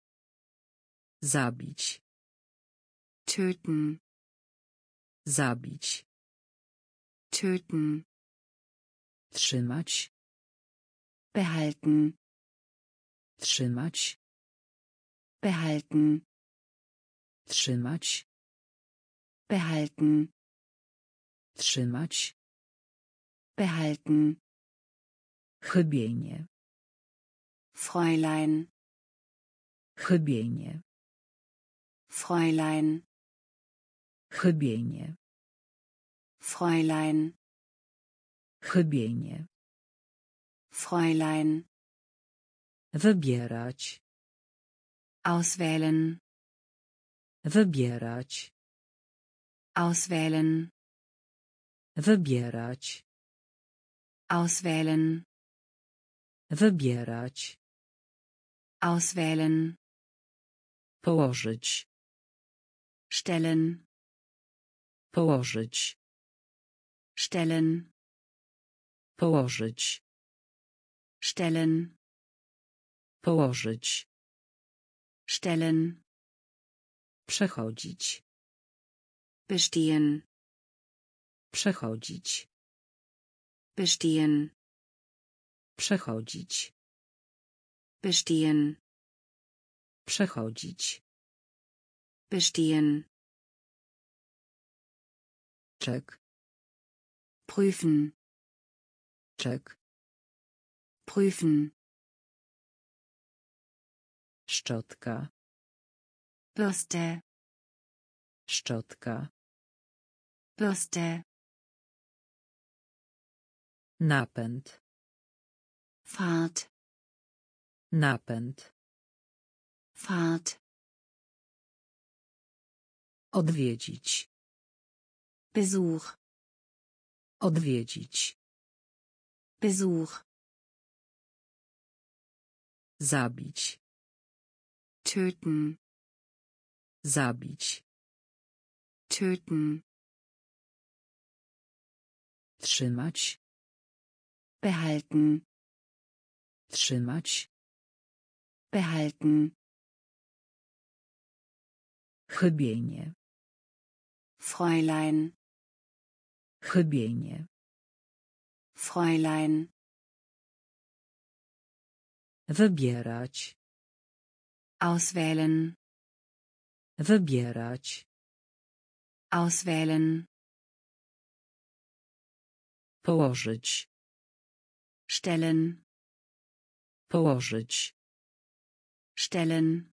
Zabić. Töten. Zabić. Töten. Trzymać. Behalten. Trzymać. Behalten. Trzymać. Behalten. Trzymać. Behalten. Chybienie. Fräulein. Chybienie. Fräulein. Chybienie. Fräulein. Chybienie. Fräulein. Wybierać. Auswählen. Wybierać. Auswählen. Wybierać. Auswählen. Wybierać. Auswählen. Położyć. Stellen. Położyć. Stellen. Położyć. Stellen. Położyć. Stellen. Przechodzić. Bestehen. Przechodzić. Bestehen. Przechodzić. Bestehen. Przechodzić. Bestehen. Czek. Prüfen. Czek. Prüfen. Szczotka. Bürste. Szczotka. Bürste. Napęd. Fahrt. Napęd. Fahrt. Odwiedzić. Besuch. Odwiedzić. Besuch. Zabić. Töten. Zabić. Töten. Trzymać. Behalten. Trzymać. Behalten. Chybienie. Fräulein. Chybienie. Fräulein. Wybierać. Auswählen. Wybierać. Auswählen. Położyć. Stellen. Położyć. Stellen.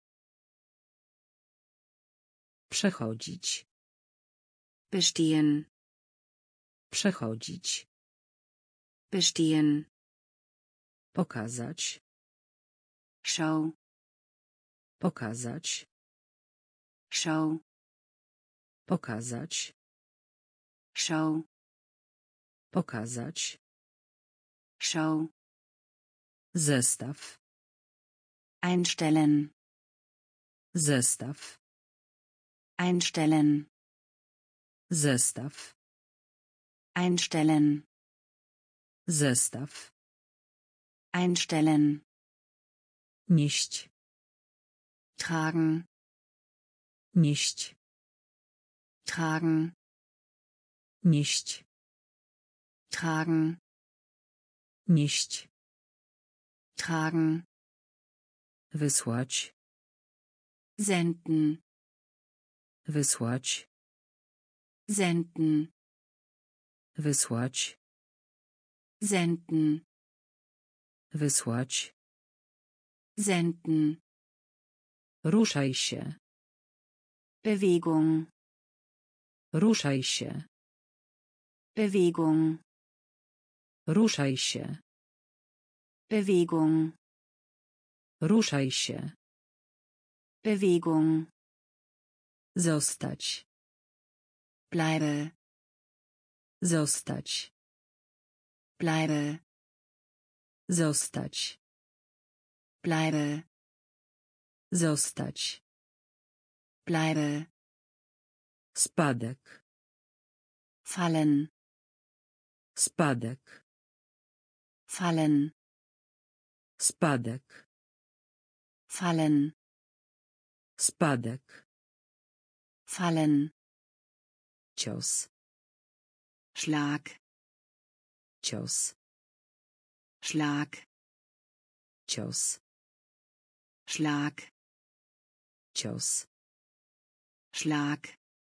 Przechodzić. Bestehen. Przechodzić. Bestehen. Pokazać. Schau. Pokazać. Show. Pokazać. Show. Pokazać. Show. Zestaw. Einstellen. Zestaw. Einstellen. Zestaw. Einstellen. Zestaw. Einstellen. Nieść. Tragen. Nieść. Tragen. Nieść. Tragen. Nieść. Tragen. Wysłać. Senden. Wysłać. Senden. Wysłać. Senden. Wysłać. Senden. Ruszaj się. Bewegung. Ruszaj się. Bewegung. Ruszaj się. Bewegung. Ruszaj się. Bewegung. Zostać. Bleibe. Zostać. Bleibe. Zostać. Bleibe. Zostać. Bleibe. Spadek. Fallen. Spadek. Fallen. Spadek. Fallen. Spadek. Fallen. Cios. Schlag. Cios. Schlag. Cios. Schlag. Cios. Schlag.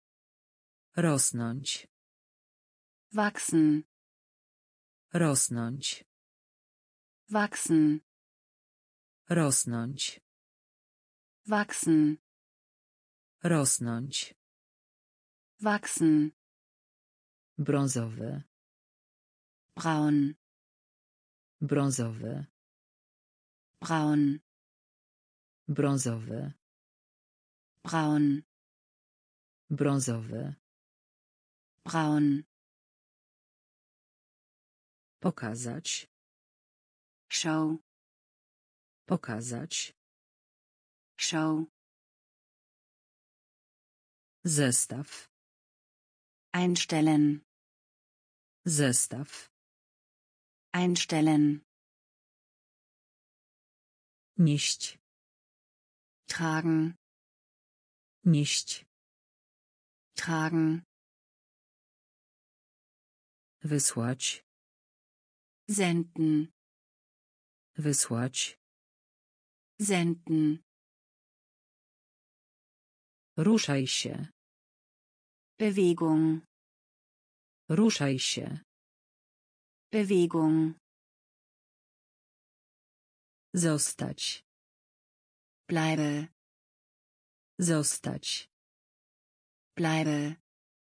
Rosnąć. Wachsen. Rosnąć. Wachsen. Rosnąć. Wachsen. Rosnąć. Wachsen. Brązowy. Braun. Brązowy. Braun. Brązowy. Braun. Brązowy. Braun. Pokazać. Show. Pokazać. Show. Zestaw. Einstellen. Zestaw. Einstellen. Nieść. Tragen. Nieść. Tragen. Wysłać. Senden. Wysłać. Senden. Ruszaj się. Bewegung. Ruszaj się. Bewegung. Zostać. Bleibe. Zostać. Bleibe.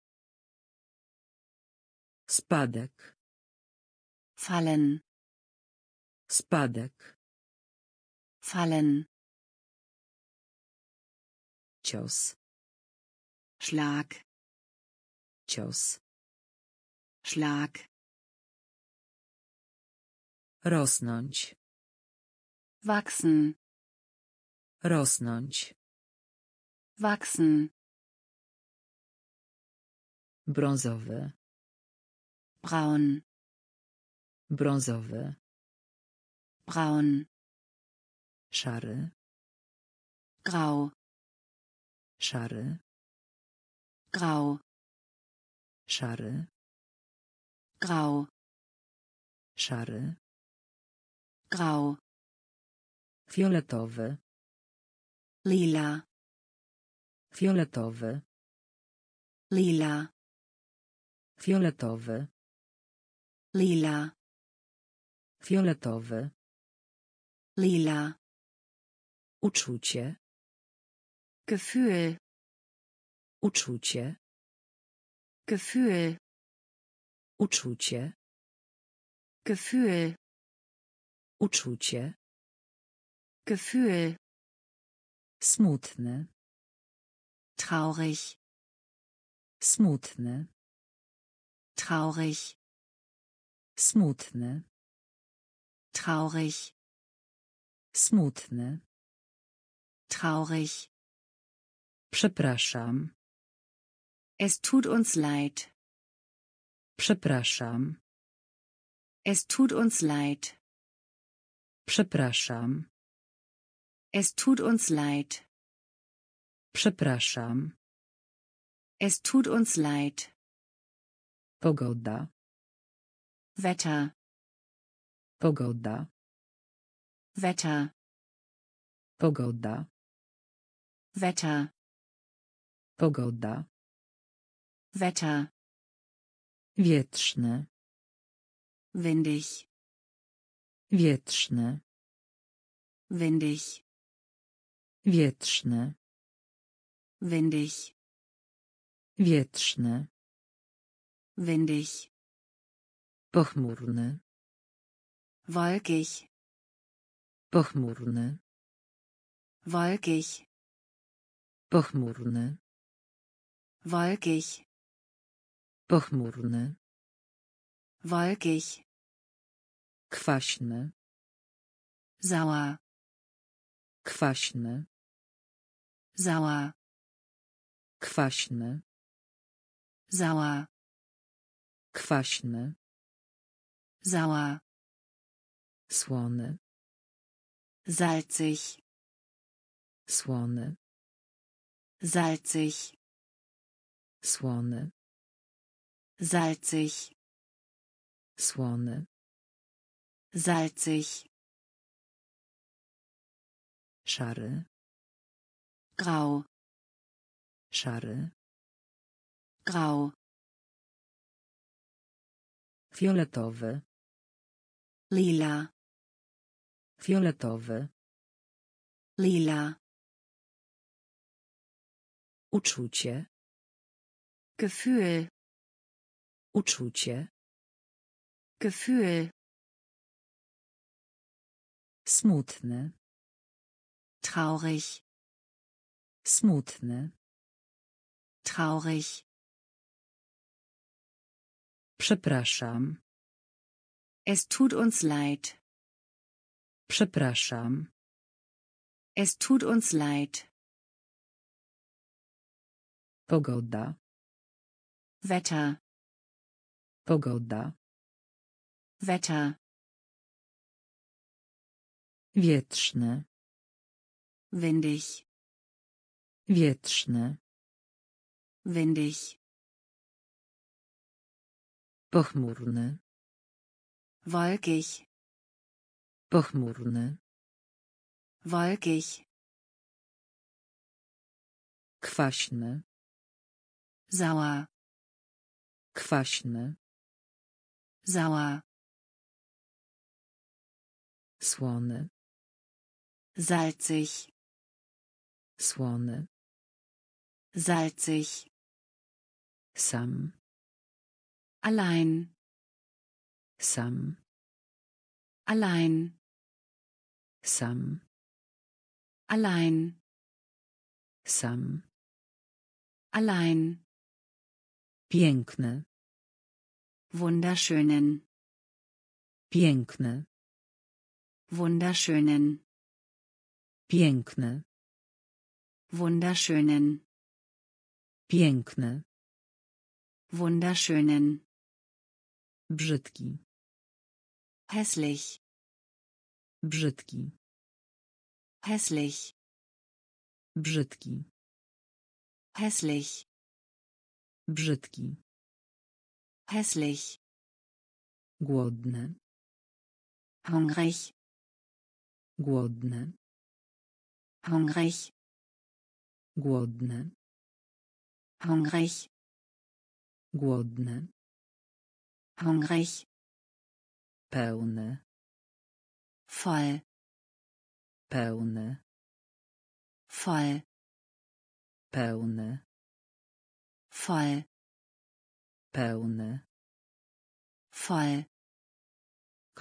Spadek. Fallen. Spadek. Fallen. Cios. Schlag. Cios. Schlag. Rosnąć. Wachsen. Rosnąć. Wachsen. Brązowy. Braun. Brązowy. Braun. Szary. Grau. Szary. Grau. Szary. Grau. Szary. Grau. Fioletowy. Lila. Fioletowy. Lila. Fioletowy. Lila. Fioletowy. Lila. Uczucie. Gefühl. Uczucie. Gefühl. Uczucie. Gefühl. Uczucie. Gefühl. Smutny. Traurig. Smutny. Traurig. Smutny. Traurig. Smutny. Traurig. Przepraszam. Es tut uns leid. Przepraszam. Es tut uns leid. Przepraszam. Es tut uns leid. Przepraszam. Es tut uns leid. Pogoda. Wetter. Pogoda. Wetter. Pogoda. Wetter. Pogoda. Wetter. Wietrzny. Windig. Wietrzny. Windig. Wietrzny. Windig. Wietrzny. Windig. Pochmurny. Wolkig. Pochmurny. Wolkig. Pochmurny. Wolkig. Pochmurny. Wolkig. Kwaśny. Sauer. Kwaśny. Sauer. Kwaśny. Sauer. Kwaśny. Sauer. Słony. Salzig. Słony. Salzig. Słony. Salzig. Słony. Salzig. Szary. Grau. Szary. Grau. Fioletowy. Lila. Fioletowy. Lila. Uczucie. Gefühl. Uczucie. Gefühl. Smutny. Traurig. Smutny. Traurig. Przepraszam. Es tut uns leid. Przepraszam. Es tut uns leid. Pogoda. Wetter. Pogoda. Wetter. Wietrzny. Windig. Wietrzny. Windig. Pochmurny. Wolkig. Pochmurny. Wolkig. Kwaśny. Sauer. Kwaśny. Sauer. Słony. Salzig. Słony. Salzig. Sam. Allein. Sam. Allein. Sam. Allein. Sam. Allein. Piękny. Wunderschönen. Piękny. Wunderschönen. Piękny. Wunderschönen. Piękny. Wunderschönen. Brzydki. Hässlich. Brzydki. Hässlich. Brzydki. Hässlich. Brzydki. Hässlich. Głodny. Hungrig. Głodny. Hungrig. Głodny. Hungrig. Głodny. Hungrig. Pełny. Voll. Pełny. Voll. Pełny. Voll. Pełny. Voll.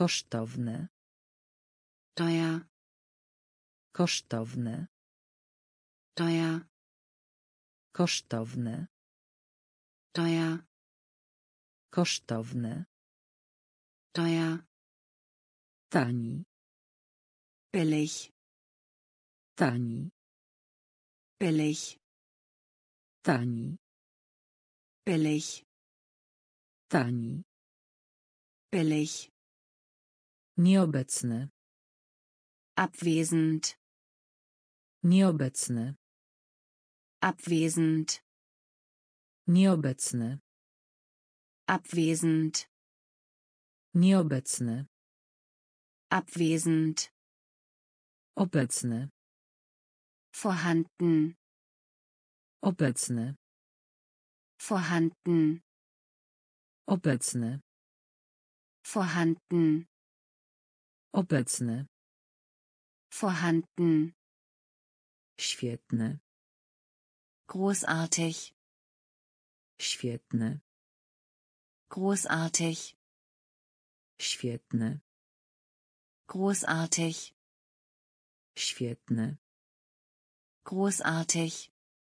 Kosztowny. Teuer. Kosztowny. teuer, kosztowne, teuer, kosztowne, teuer, tani, billig, tani, billig, tani, billig, tani, billig, nieobecny, abwesend, nieobecny, abwesend, nieobecny, abwesend, nieobecny, abwesend, obecny, vorhanden, obecny, vorhanden, obecny, vorhanden, obecny, vorhanden, świetny, großartig, świetny, großartig, świetny, großartig, świetny, großartig,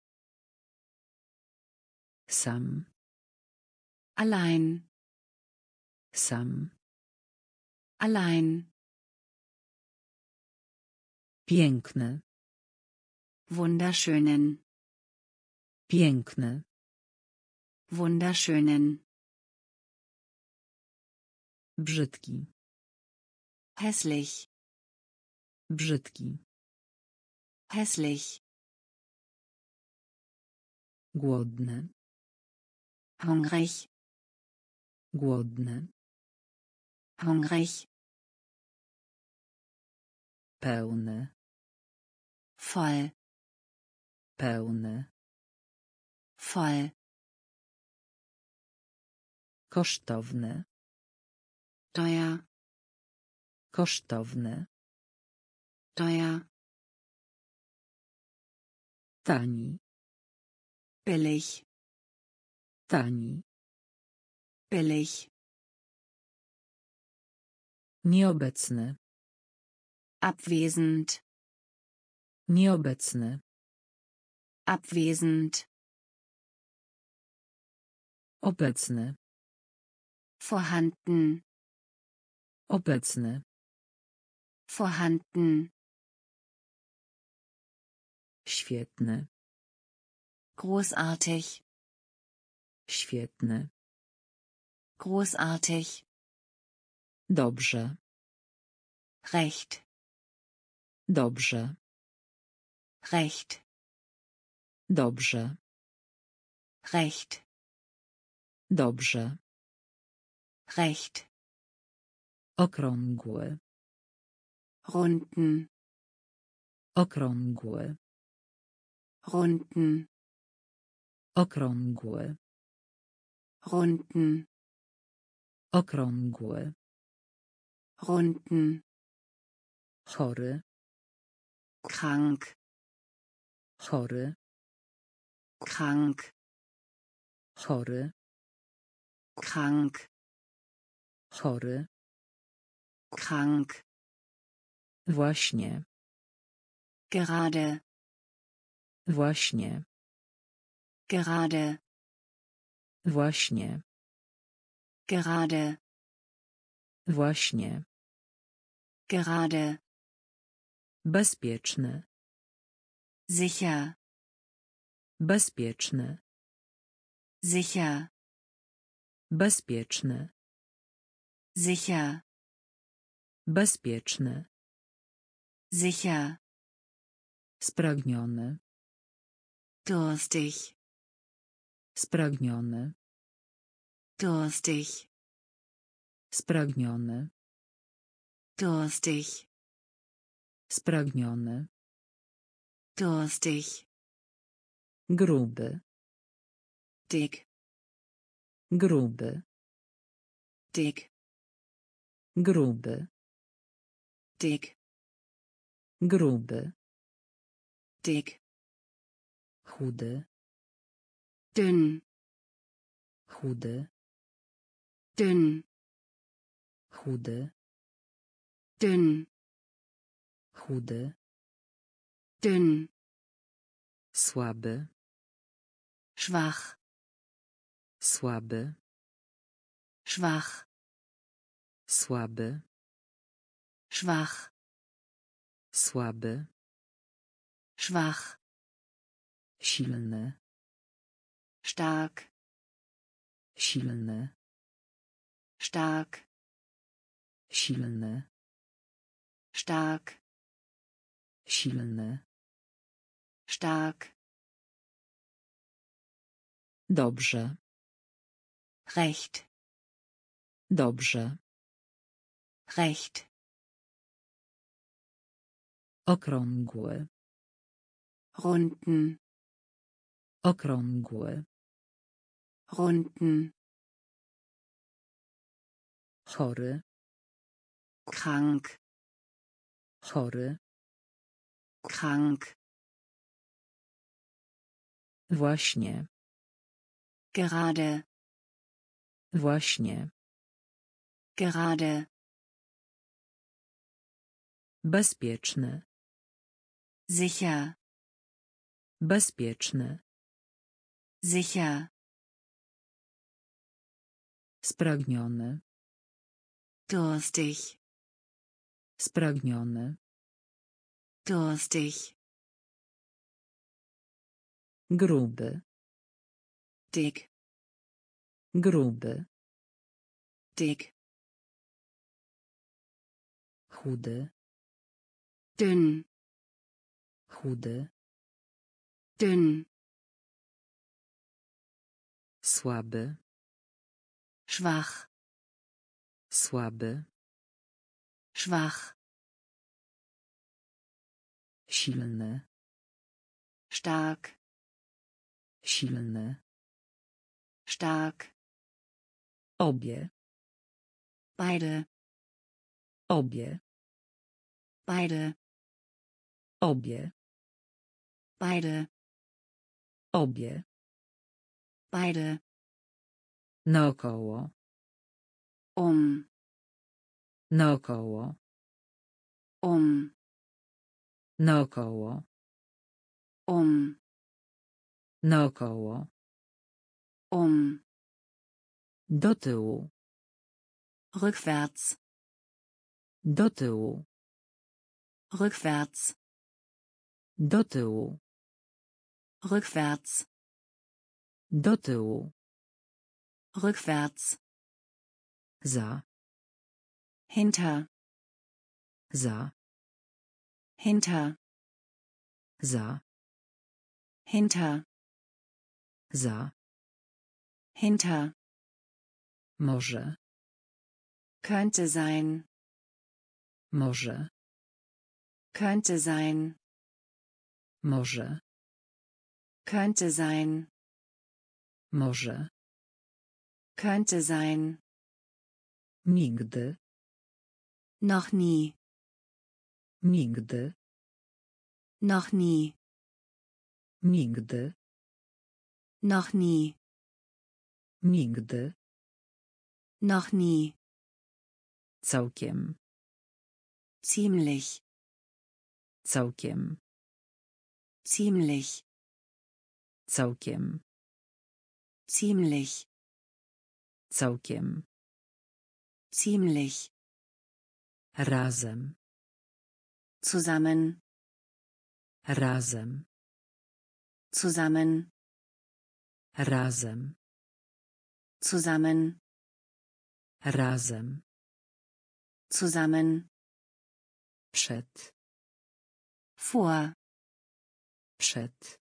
sam, allein, sam, allein, piękny, wunderschönen, piękny, wunderschönen, brzydki, hässlich, brzydki, hässlich, głodny, hungrig, głodny, hungrig, pełny, voll, pełny, voll, kosztowny, teuer, kosztowny, teuer, tani, billig, tani, billig, nieobecny, abwesend, nieobecny, abwesend, obecny, vorhanden, obecny, vorhanden, świetny, großartig, świetny, großartig, dobrze, recht, dobrze, recht, dobrze, recht, dobrze, recht, okrągły, runden, okrągły, runden, okrągły, runden, okrągły, runden, chory, krank, chory, krank, chory, krank, chory, krank, właśnie, gerade, właśnie, gerade, właśnie, gerade, właśnie, gerade, bezpieczny, sicher, bezpieczny, sicher, bezpieczny, sicher, bezpieczny, sicher, spragniony, durstig, spragniony, durstig, spragniony, durstig, spragniony, durstig, gruby, dick, gruby, dick, gruby, dick, gruby, dick, chudy, dünn, chudy, dünn, chudy, dünn, chudy, dünn, Słaby. Schwach. Słaby. Schwach. Słaby. Schwach. Słaby. Schwach. Silny. Stark. Silny. Stark. Silny. Stark. Silny. Stark. Dobrze. Recht. Dobrze. Recht. Okrągły. Runden. Okrągły. Runden. Chory. Krank. Chory. Krank. Właśnie. Gerade. Właśnie. Gerade. Bezpieczny. Sicher. Bezpieczny. Sicher. Spragniony. Durstig. Spragniony. Durstig. Gruby. Dick. Gruby. Dick. Chudy. Dünn. Chudy. Dünn. Słaby. Schwach. Słaby. Schwach. Silny. Stark. Silny. Stark. Obie. Beide. Obie. Beide. Obie. Beide. Obie. Beide. Naokoło. Um. Naokoło. Um. Naokoło. Um. Naokoło. Um. Do tyłu. Rückwärts. Do tyłu. Rückwärts. Do tyłu. Rückwärts. Do tyłu. Rückwärts. Za. Hinter. Za. Hinter. Za. Hinter. Za. Hinter. Może. Könnte sein. Może. Könnte sein. Może. Könnte sein. Może. Könnte sein. Nigdy. Noch nie. Nigdy. Noch nie. Nigdy. Noch nie. Nigdy. Noch nie. Całkiem. Ziemlich. Całkiem. Ziemlich. Całkiem. Ziemlich. Całkiem. Ziemlich. Razem. Zusammen. Razem. Zusammen. Razem. Zusammen. Razem. Zusammen. Przed. Vor. Przed.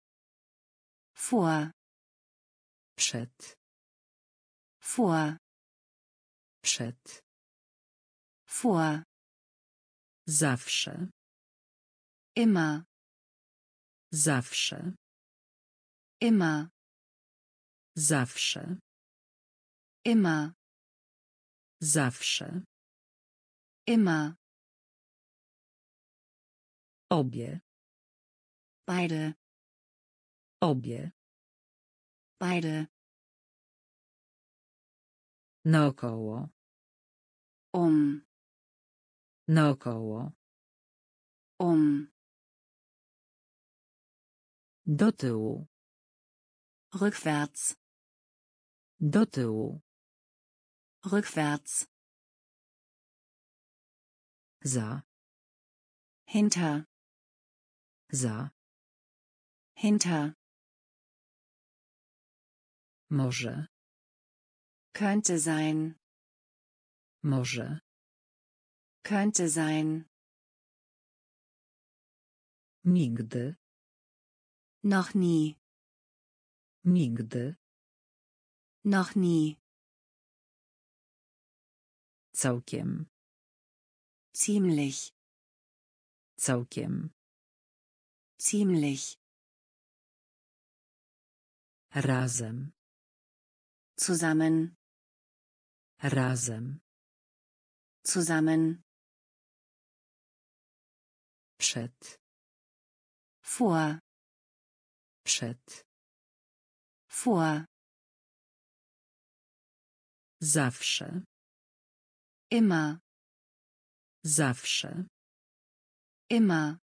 Vor. Przed. Vor. Przed. Vor. Zawsze. Immer. Zawsze. Immer. Zawsze. Immer. Zawsze. Immer. Obie. Beide. Obie. Beide. Naokoło. Um. Naokoło. Um. Do tyłu. Rückwärts. Do tyłu. Rückwärts. Za. Hinter. Za. Hinter. Może. Könnte sein. Może. Könnte sein. Nigdy. Noch nie. Nigdy. Noch nie. Całkiem. Ziemlich. Całkiem. Ziemlich. Razem. Zusammen. Razem. Zusammen. Przed. Vor. Przed. Vor. Zawsze. Immer. Zawsze. Immer.